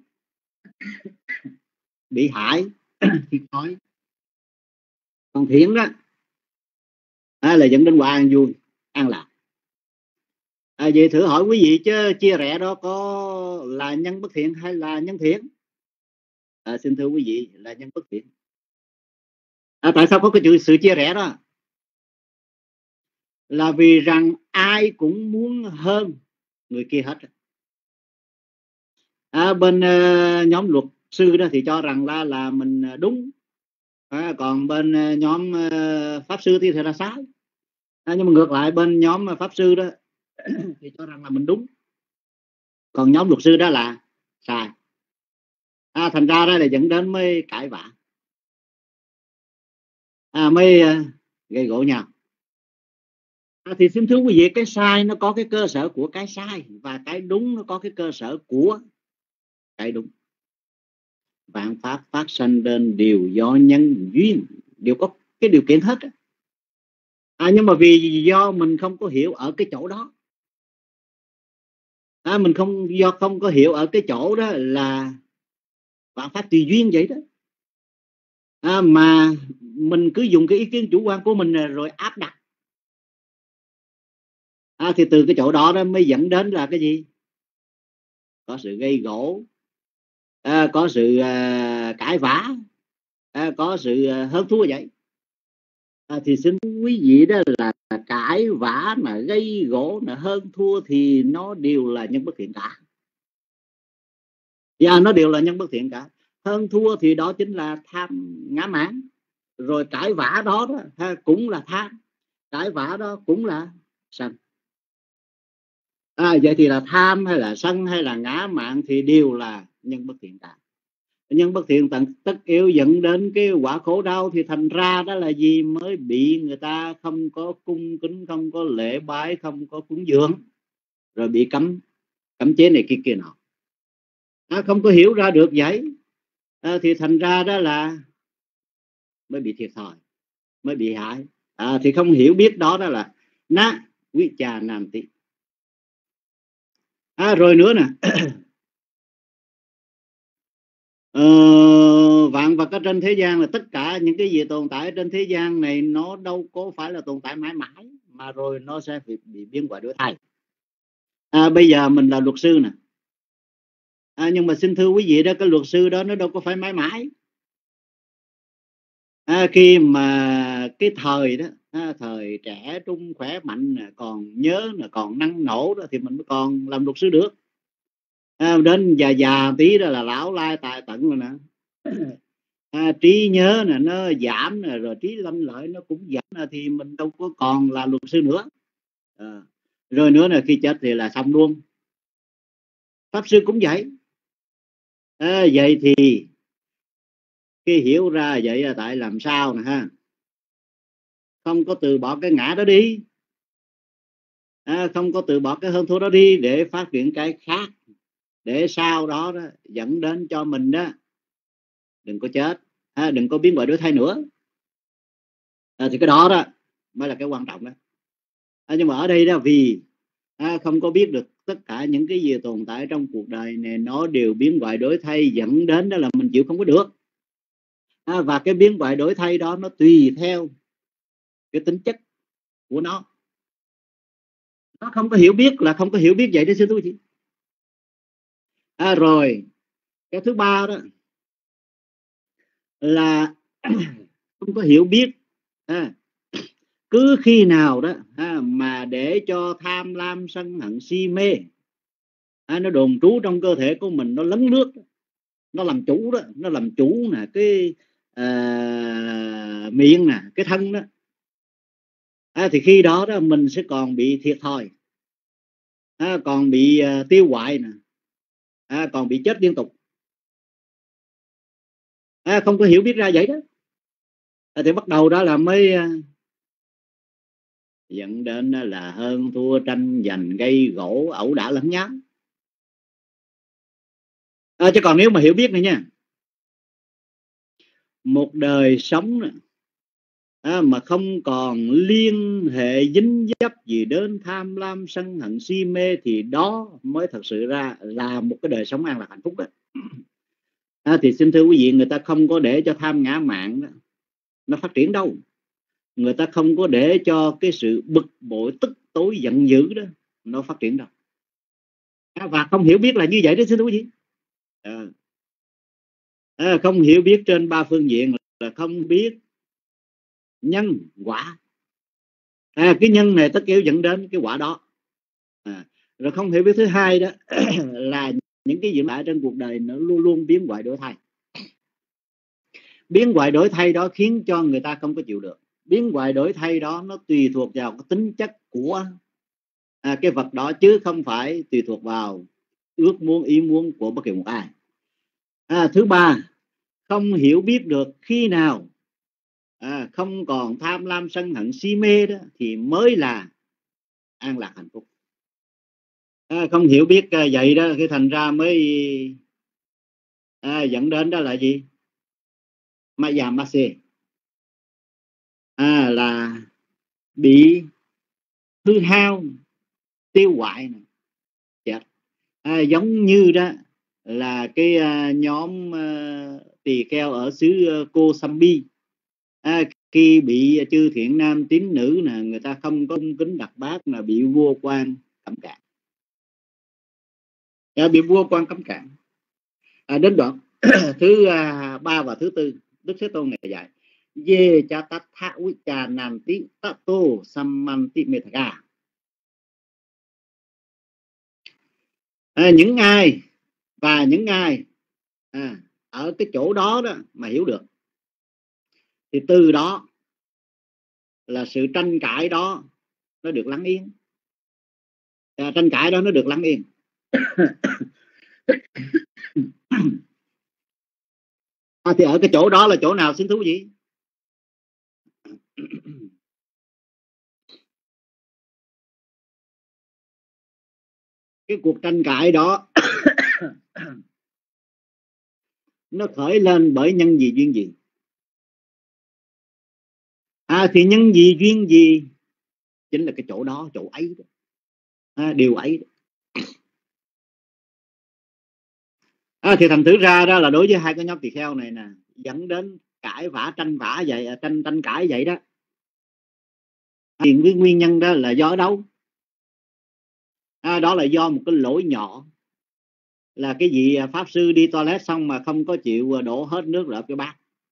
B: bị hại, thiệt thòi. Còn thiện đó à, là dẫn đến quả an vui, an lạc. À, vậy thử hỏi quý vị chứ chia rẽ đó có là nhân bất thiện hay là nhân thiện? À, xin thưa quý vị là nhân bất thiện. À, tại sao có cái sự chia rẽ đó? Là vì rằng ai cũng muốn hơn người kia hết. À, bên uh, nhóm luật sư đó thì cho rằng là là mình đúng, à, còn bên uh, nhóm uh, pháp sư thì, thì là sai. À, nhưng mà ngược lại bên nhóm pháp sư đó thì cho rằng là mình đúng, còn nhóm luật sư đó là sai. À, thành ra đó là dẫn đến mới cãi vã, à, mới uh, gây gỗ nhau. À, thì xin thưa quý vị, cái sai nó có cái cơ sở của cái sai, và cái đúng nó có cái cơ sở của cái đúng. Vạn pháp phát sanh lên đều do nhân duyên, đều có cái điều kiện hết. À, nhưng mà vì do mình không có hiểu ở cái chỗ đó, à, mình không do không có hiểu ở cái chỗ đó là vạn pháp tùy duyên vậy đó, à, mà mình cứ dùng cái ý kiến chủ quan của mình rồi áp đặt, à, thì từ cái chỗ đó đó mới dẫn đến là cái gì? Có sự gây gỗ, à, có sự à, cãi vã, à, có sự à, hớt thú vậy. À, thì xin quý vị đó là cãi vã mà gây gỗ là hơn thua thì nó đều là nhân bất thiện cả. Và nó đều là nhân bất thiện cả. Hơn thua thì đó chính là tham ngã mạn. Rồi cãi vã đó, đó cũng là tham. Cãi vã đó cũng là sân. À, vậy thì là tham hay là sân hay là ngã mạn thì đều là nhân bất thiện cả. Nhân bất thiện tận tất yếu dẫn đến cái quả khổ đau, thì thành ra đó là gì? Mới bị người ta không có cung kính, không có lễ bái, không có cúng dường, rồi bị cấm cấm chế này kia kia nọ. À, không có hiểu ra được vậy, à, thì thành ra đó là mới bị thiệt thòi, mới bị hại. À, thì không hiểu biết đó đó là na quý trà nam tí. À, rồi nữa nè. Ờ, vạn vật ở trên thế gian là tất cả những cái gì tồn tại trên thế gian này nó đâu có phải là tồn tại mãi mãi, mà rồi nó sẽ bị biến hóa đổi thay. À, bây giờ mình là luật sư nè, à, nhưng mà xin thưa quý vị đó, cái luật sư đó nó đâu có phải mãi mãi. À, khi mà cái thời đó, à, thời trẻ trung khỏe mạnh, còn nhớ là còn năng nổ đó, thì mình mới còn làm luật sư được. À, đến già già tí đó là lão lai tài tận rồi nè. À, trí nhớ nè nó giảm nè, rồi trí lanh lợi nó cũng giảm nè, thì mình đâu có còn là luật sư nữa. À, rồi nữa là khi chết thì là xong luôn. Pháp sư cũng vậy. À, vậy thì khi hiểu ra vậy là tại làm sao nè ha, không có từ bỏ cái ngã đó đi, à, không có từ bỏ cái hơn thua đó đi để phát triển cái khác, để sau đó, đó dẫn đến cho mình đó đừng có chết, à, đừng có biến đổi đổi thay nữa. À, thì cái đó đó mới là cái quan trọng đó. À, nhưng mà ở đây đó vì à, không có biết được tất cả những cái gì tồn tại trong cuộc đời này nó đều biến hoại đổi thay, dẫn đến đó là mình chịu không có được. À, và cái biến hoại đổi thay đó nó tùy theo cái tính chất của nó. Nó không có hiểu biết là không có hiểu biết vậy đấy, xin thưa chị. À, rồi cái thứ ba đó là không có hiểu biết. À, cứ khi nào đó à, mà để cho tham lam sân hận si mê à, nó đồn trú trong cơ thể của mình, nó lấn lướt, nó làm chủ đó, nó làm chủ nè cái à, miệng nè, cái thân đó, à, thì khi đó đó mình sẽ còn bị thiệt thòi, à, còn bị à, tiêu hoại nè, à, còn bị chết liên tục. À, không có hiểu biết ra vậy đó, à, thì bắt đầu đó là mới à, dẫn đến là hơn thua, tranh giành, gây gỗ, ẩu đả lẫn nhau. À, chứ còn nếu mà hiểu biết này nha, một đời sống à, mà không còn liên hệ dính dấp gì đến tham lam sân hận si mê, thì đó mới thật sự ra là một cái đời sống an lạc hạnh phúc đó. À, thì xin thưa quý vị, người ta không có để cho tham ngã mạn đó nó phát triển đâu, người ta không có để cho cái sự bực bội tức tối giận dữ đó nó phát triển đâu. À, và không hiểu biết là như vậy đó, xin thưa quý vị. À, à, không hiểu biết trên ba phương diện là không biết nhân quả. À, cái nhân này tất yếu dẫn đến cái quả đó. À, rồi không hiểu biết thứ hai đó là những cái diễn lại trên cuộc đời nó luôn luôn biến hoại đổi thay. Biến hoại đổi thay đó khiến cho người ta không có chịu được. Biến hoại đổi thay đó nó tùy thuộc vào cái tính chất của à, cái vật đó, chứ không phải tùy thuộc vào ước muốn, ý muốn của bất kỳ một ai. À, thứ ba, không hiểu biết được khi nào à, không còn tham lam sân hận si mê đó thì mới là an lạc hạnh phúc. À, không hiểu biết à, vậy đó, cái thành ra mới à, dẫn đến đó là gì? Maya Mase, à, là bị hư hao, tiêu hoại này. Chết. À, giống như đó là cái à, nhóm à, tỳ kheo ở xứ uh, Kosambi, à, khi bị chư thiện nam tín nữ nè, người ta không có cung kính đặt bát mà bị vua quan cấm cản. À, bị vua quan cấm cản. À, đến đoạn thứ à, ba và thứ tư, Đức Thế Tôn ngày dạy Ye cha tát tha uy cha nam tí tato sammanti methaga. À, những ai và những ai à, ở cái chỗ đó đó mà hiểu được, thì từ đó là sự tranh cãi đó nó được lắng yên. À, tranh cãi đó nó được lắng yên. À, thì ở cái chỗ đó là chỗ nào xin thú gì? Cái cuộc tranh cãi đó nó khởi lên bởi nhân gì duyên gì? À, thì nhân gì duyên gì chính là cái chỗ đó, chỗ ấy đó. À, điều ấy đó. À, thì thành thử ra đó là đối với hai cái nhóm tỳ kheo này nè, dẫn đến cãi vã tranh vã vậy, tranh tranh cãi vậy đó, thì cái nguyên nhân đó là do ở đâu? À, đó là do một cái lỗi nhỏ, là cái gì pháp sư đi toilet xong mà không có chịu đổ hết nước lại cái bát.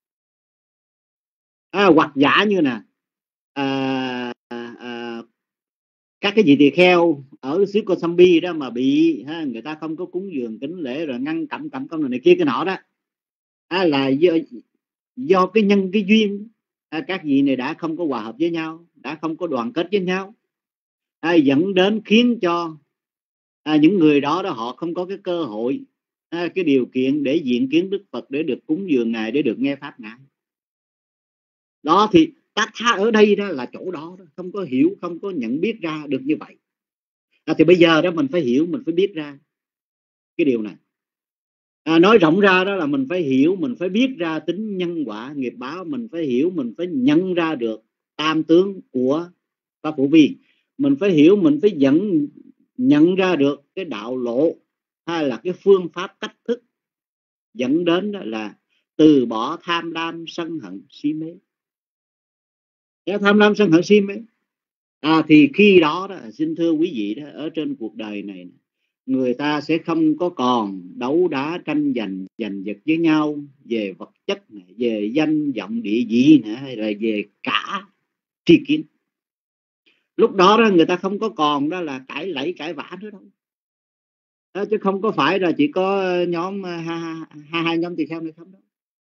B: À, hoặc giả như nè, à, à, các cái vị tỳ kheo ở xứ Kosambi đó mà bị ha, người ta không có cúng dường kính lễ rồi ngăn cẩm cẩm công này kia cái nọ đó, à, là do, do cái nhân cái duyên, à, các vị này đã không có hòa hợp với nhau, đã không có đoàn kết với nhau, à, dẫn đến khiến cho à, những người đó đó họ không có cái cơ hội, à, cái điều kiện để diện kiến Đức Phật, để được cúng dường Ngài, để được nghe pháp Ngài. Đó thì tát tha ở đây đó là chỗ đó, đó không có hiểu, không có nhận biết ra được như vậy. À, thì bây giờ đó mình phải hiểu, mình phải biết ra cái điều này. À, nói rộng ra đó là mình phải hiểu, mình phải biết ra tính nhân quả nghiệp báo, mình phải hiểu, mình phải nhận ra được tam tướng của pháp phổ vi, mình phải hiểu, mình phải dẫn nhận ra được cái đạo lộ, hay là cái phương pháp cách thức dẫn đến đó là từ bỏ tham lam sân hận si mê. Cái tham lam sân hận si mê, à, thì khi đó, đó xin thưa quý vị đó, ở trên cuộc đời này người ta sẽ không có còn đấu đá tranh giành giành giật với nhau về vật chất này, về danh vọng địa vị nữa, hay là về cả tri kiến. Lúc đó đó người ta không có còn đó là cãi lẫy cãi vã nữa đâu. Đó, chứ không có phải là chỉ có nhóm hai hai nhóm tỳ kheo này không đâu.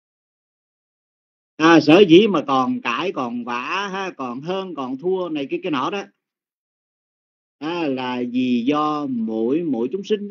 B: À, sở dĩ mà còn cãi còn vã ha, còn hơn còn thua này cái cái nọ đó, à, là vì do mỗi mỗi chúng sinh đó,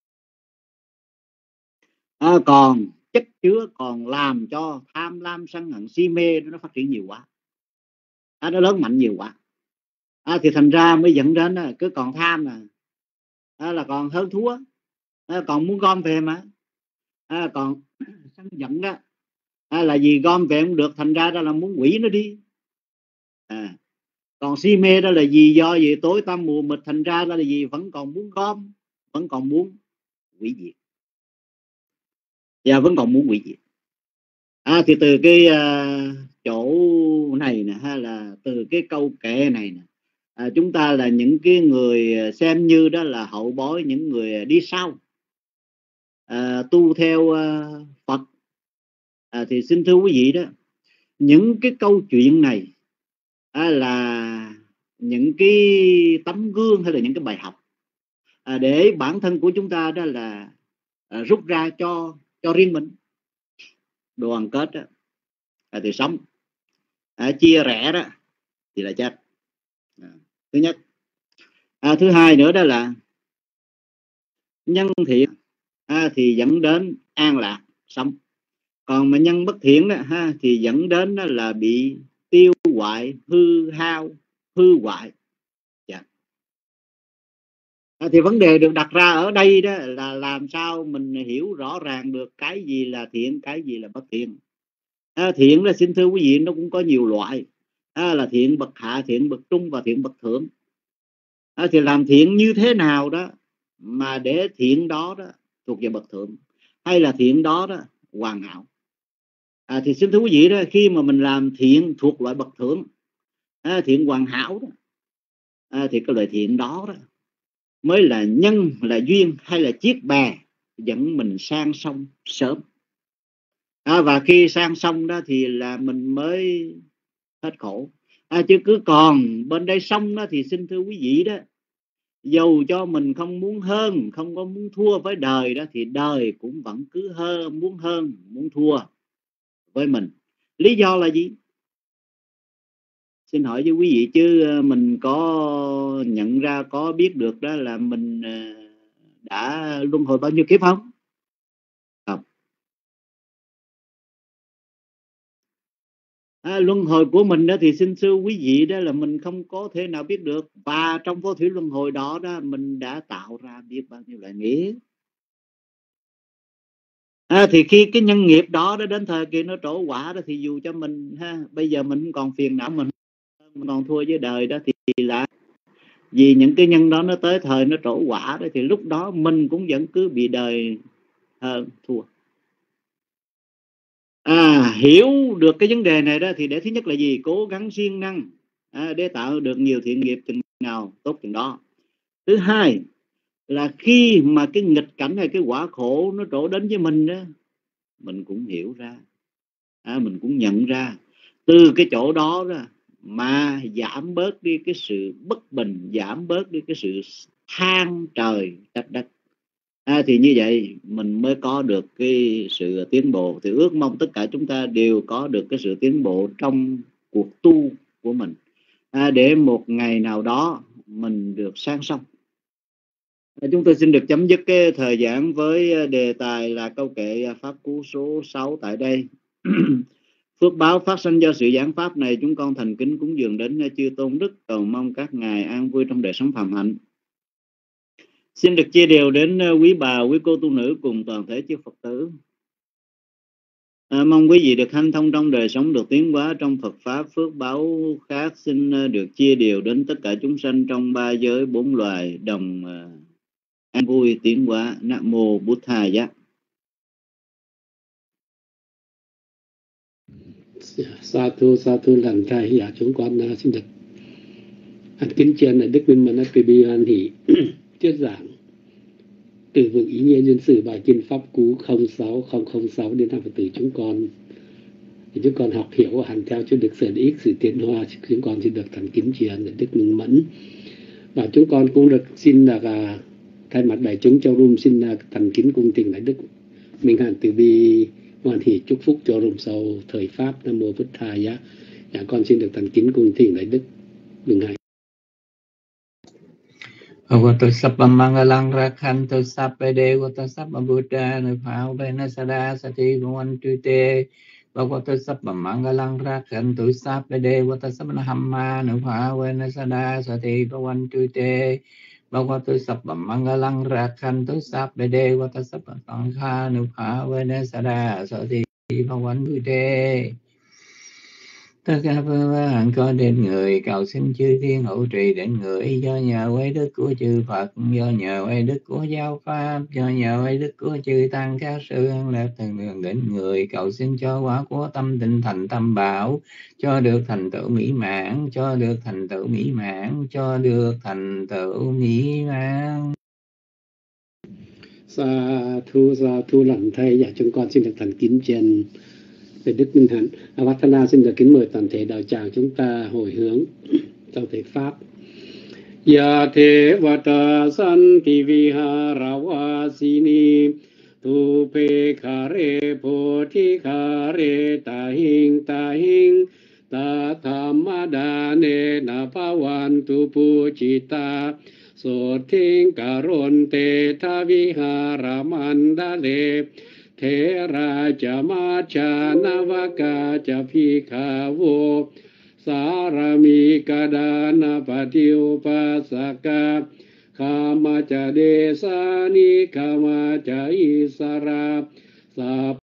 B: à, còn chất chứa, còn làm cho tham lam sân hận si mê nó phát triển nhiều quá, à, nó lớn mạnh nhiều quá, à, thì thành ra mới dẫn đến à, cứ còn tham à, à, là còn hơn thua, à, còn muốn gom về mà, à, còn sân giận đó, à, là vì gom về không được, thành ra đó là muốn quỷ nó đi, à, còn si mê đó là vì do gì tối tăm mù mịt, thành ra đó là gì vẫn còn muốn gom, vẫn còn muốn quỷ diệt, và vẫn còn muốn quỷ diệt. À, thì từ cái uh, chỗ này nè, hay là từ cái câu kệ này nè, à, chúng ta là những cái người xem như đó là hậu bối, những người đi sau, à, tu theo uh, Phật, à, thì xin thưa quý vị đó, những cái câu chuyện này à, là những cái tấm gương hay là những cái bài học, à, để bản thân của chúng ta đó là à, rút ra cho cho riêng mình. Đoàn kết đó, à, thì sống, à, chia rẽ đó thì là chết, à, thứ nhất. À, thứ hai nữa đó là nhân thiện, à, thì dẫn đến an lạc sống, còn mà nhân bất thiện đó ha, thì dẫn đến đó là bị tiêu hoại, hư hao, hư hoại. Yeah. À, thì vấn đề được đặt ra ở đây đó là làm sao mình hiểu rõ ràng được cái gì là thiện, cái gì là bất thiện. À, thiện là xin thưa quý vị nó cũng có nhiều loại, à, là thiện bậc hạ, thiện bậc trung và thiện bậc thượng. À, thì làm thiện như thế nào đó mà để thiện đó đó thuộc về bậc thượng, hay là thiện đó đó hoàn hảo. À, thì xin thưa quý vị đó, khi mà mình làm thiện thuộc loại bậc thượng, à, thiện hoàn hảo đó, à, thì cái loại thiện đó đó mới là nhân, là duyên, hay là chiếc bè dẫn mình sang sông sớm. À, và khi sang sông đó thì là mình mới hết khổ. À, chứ cứ còn bên đây sông đó thì xin thưa quý vị đó, dầu cho mình không muốn hơn, không có muốn thua với đời đó, thì đời cũng vẫn cứ hơn, muốn hơn, muốn thua với mình. Lý do là gì? Xin hỏi với quý vị, chứ mình có nhận ra, có biết được đó là mình đã luân hồi bao nhiêu kiếp không? Không. À, luân hồi của mình đó thì xin thưa quý vị đó là mình không có thể nào biết được. Và trong vô thủy luân hồi đó đó, mình đã tạo ra biết bao nhiêu loại nghĩa. À, thì khi cái nhân nghiệp đó, đó đến thời kỳ nó trổ quả đó, thì dù cho mình ha, bây giờ mình còn phiền não, mình, mình còn thua với đời đó, thì là vì những cái nhân đó nó tới thời nó trổ quả đó, thì lúc đó mình cũng vẫn cứ bị đời hơn thua. À, hiểu được cái vấn đề này đó thì để thứ nhất là gì? Cố gắng siêng năng à, để tạo được nhiều thiện nghiệp chừng nào tốt chừng đó. Thứ hai là khi mà cái nghịch cảnh hay cái quả khổ nó trổ đến với mình đó, mình cũng hiểu ra, à, mình cũng nhận ra, từ cái chỗ đó đó mà giảm bớt đi cái sự bất bình, giảm bớt đi cái sự than trời trách đất. À, thì như vậy mình mới có được cái sự tiến bộ. Thì ước mong tất cả chúng ta đều có được cái sự tiến bộ trong cuộc tu của mình, à, để một ngày nào đó mình được sang sông. À, chúng tôi xin được chấm dứt cái thời gian với đề tài là câu kệ pháp cú số sáu tại đây. Phước báo phát sinh do sự giảng pháp này, chúng con thành kính cúng dường đến chư tôn đức, cầu mong các ngài an vui trong đời sống phàm hạnh. Xin được chia đều đến quý bà, quý cô tu nữ cùng toàn thể chư Phật tử. À, mong quý vị được hanh thông trong đời sống, được tiến hóa trong Phật pháp. Phước báo khác xin được chia đều đến tất cả chúng sanh trong ba giới bốn loài, đồng an vui tiến hóa. Nam mô Bụt Thầy giá.
C: Sa thu sa thu lần thầy dạ chúng con uh, xin được anh kính trên Đức Minh Mẫn pê bê An Hỷ thuyết giảng từ vựng ý nghĩa nhân sử bài kinh pháp cú không sáu không không sáu đến năm Phật tử chúng con, thì chúng con học hiểu và hành theo cho được sự ích, sự tiến hóa. Chúng con xin được thành kính truyền Đức Minh Mẫn, và chúng con cũng được xin là uh, thay mặt đại chúng châu room xin uh, thành kính cung tình đại Đức Minh Hạnh từ bi Hoan Hỷ chúc phúc cho room sau thời pháp. Nam mô Bụt Thầy giá. Dạ con xin được thành kính cung thỉnh đại Đức Minh Hạnh.
D: Bhagavato Sabba Mangalang Rakhanto Sabba Devata Sabba Buddha Nupavena Sada Sati Bhavantu Te. Bhagavato Sabba Mangalang Rakhanto Sabba Devata Sabba Hamma Nupavena Sada Sati Bhavantu Te. Bhagavato Sabba Mangalang Rakhanto Sabba Devata Sabba Sankha Nupavena Sada Sati Bhavantu Te. Tất cả phương hạnh có đến người, cầu xin chư thiên hộ trì đến người, do nhờ quay đức của chư Phật, do nhờ quay đức của giáo pháp, do nhờ quay đức của chư tăng các sư an lạc từng đường đến người, cầu xin cho quả của tâm tinh thành tâm bảo, cho được thành tựu mỹ mãn, cho được thành tựu mỹ mãn, cho được thành tựu mỹ mãn.
C: Sa thu sa thu lần thầy, dạ chúng con xin được thành kính trên về Đức Minh Hạnh. Avatana xin được kính mời toàn thể đạo tràng chúng ta hồi hướng trong thể pháp. Ya te vata santi viharavasini tu pe khare poti khare tahing tahing ta thammadane na pavantu puchita so thing karonte tha viharamandale thế ra cha ma cha navaka cha phi kha vô sa ra mi ca đa na pa tiêu pa sa ca kha ma cha de sa ni kha ma cha i sa ra sa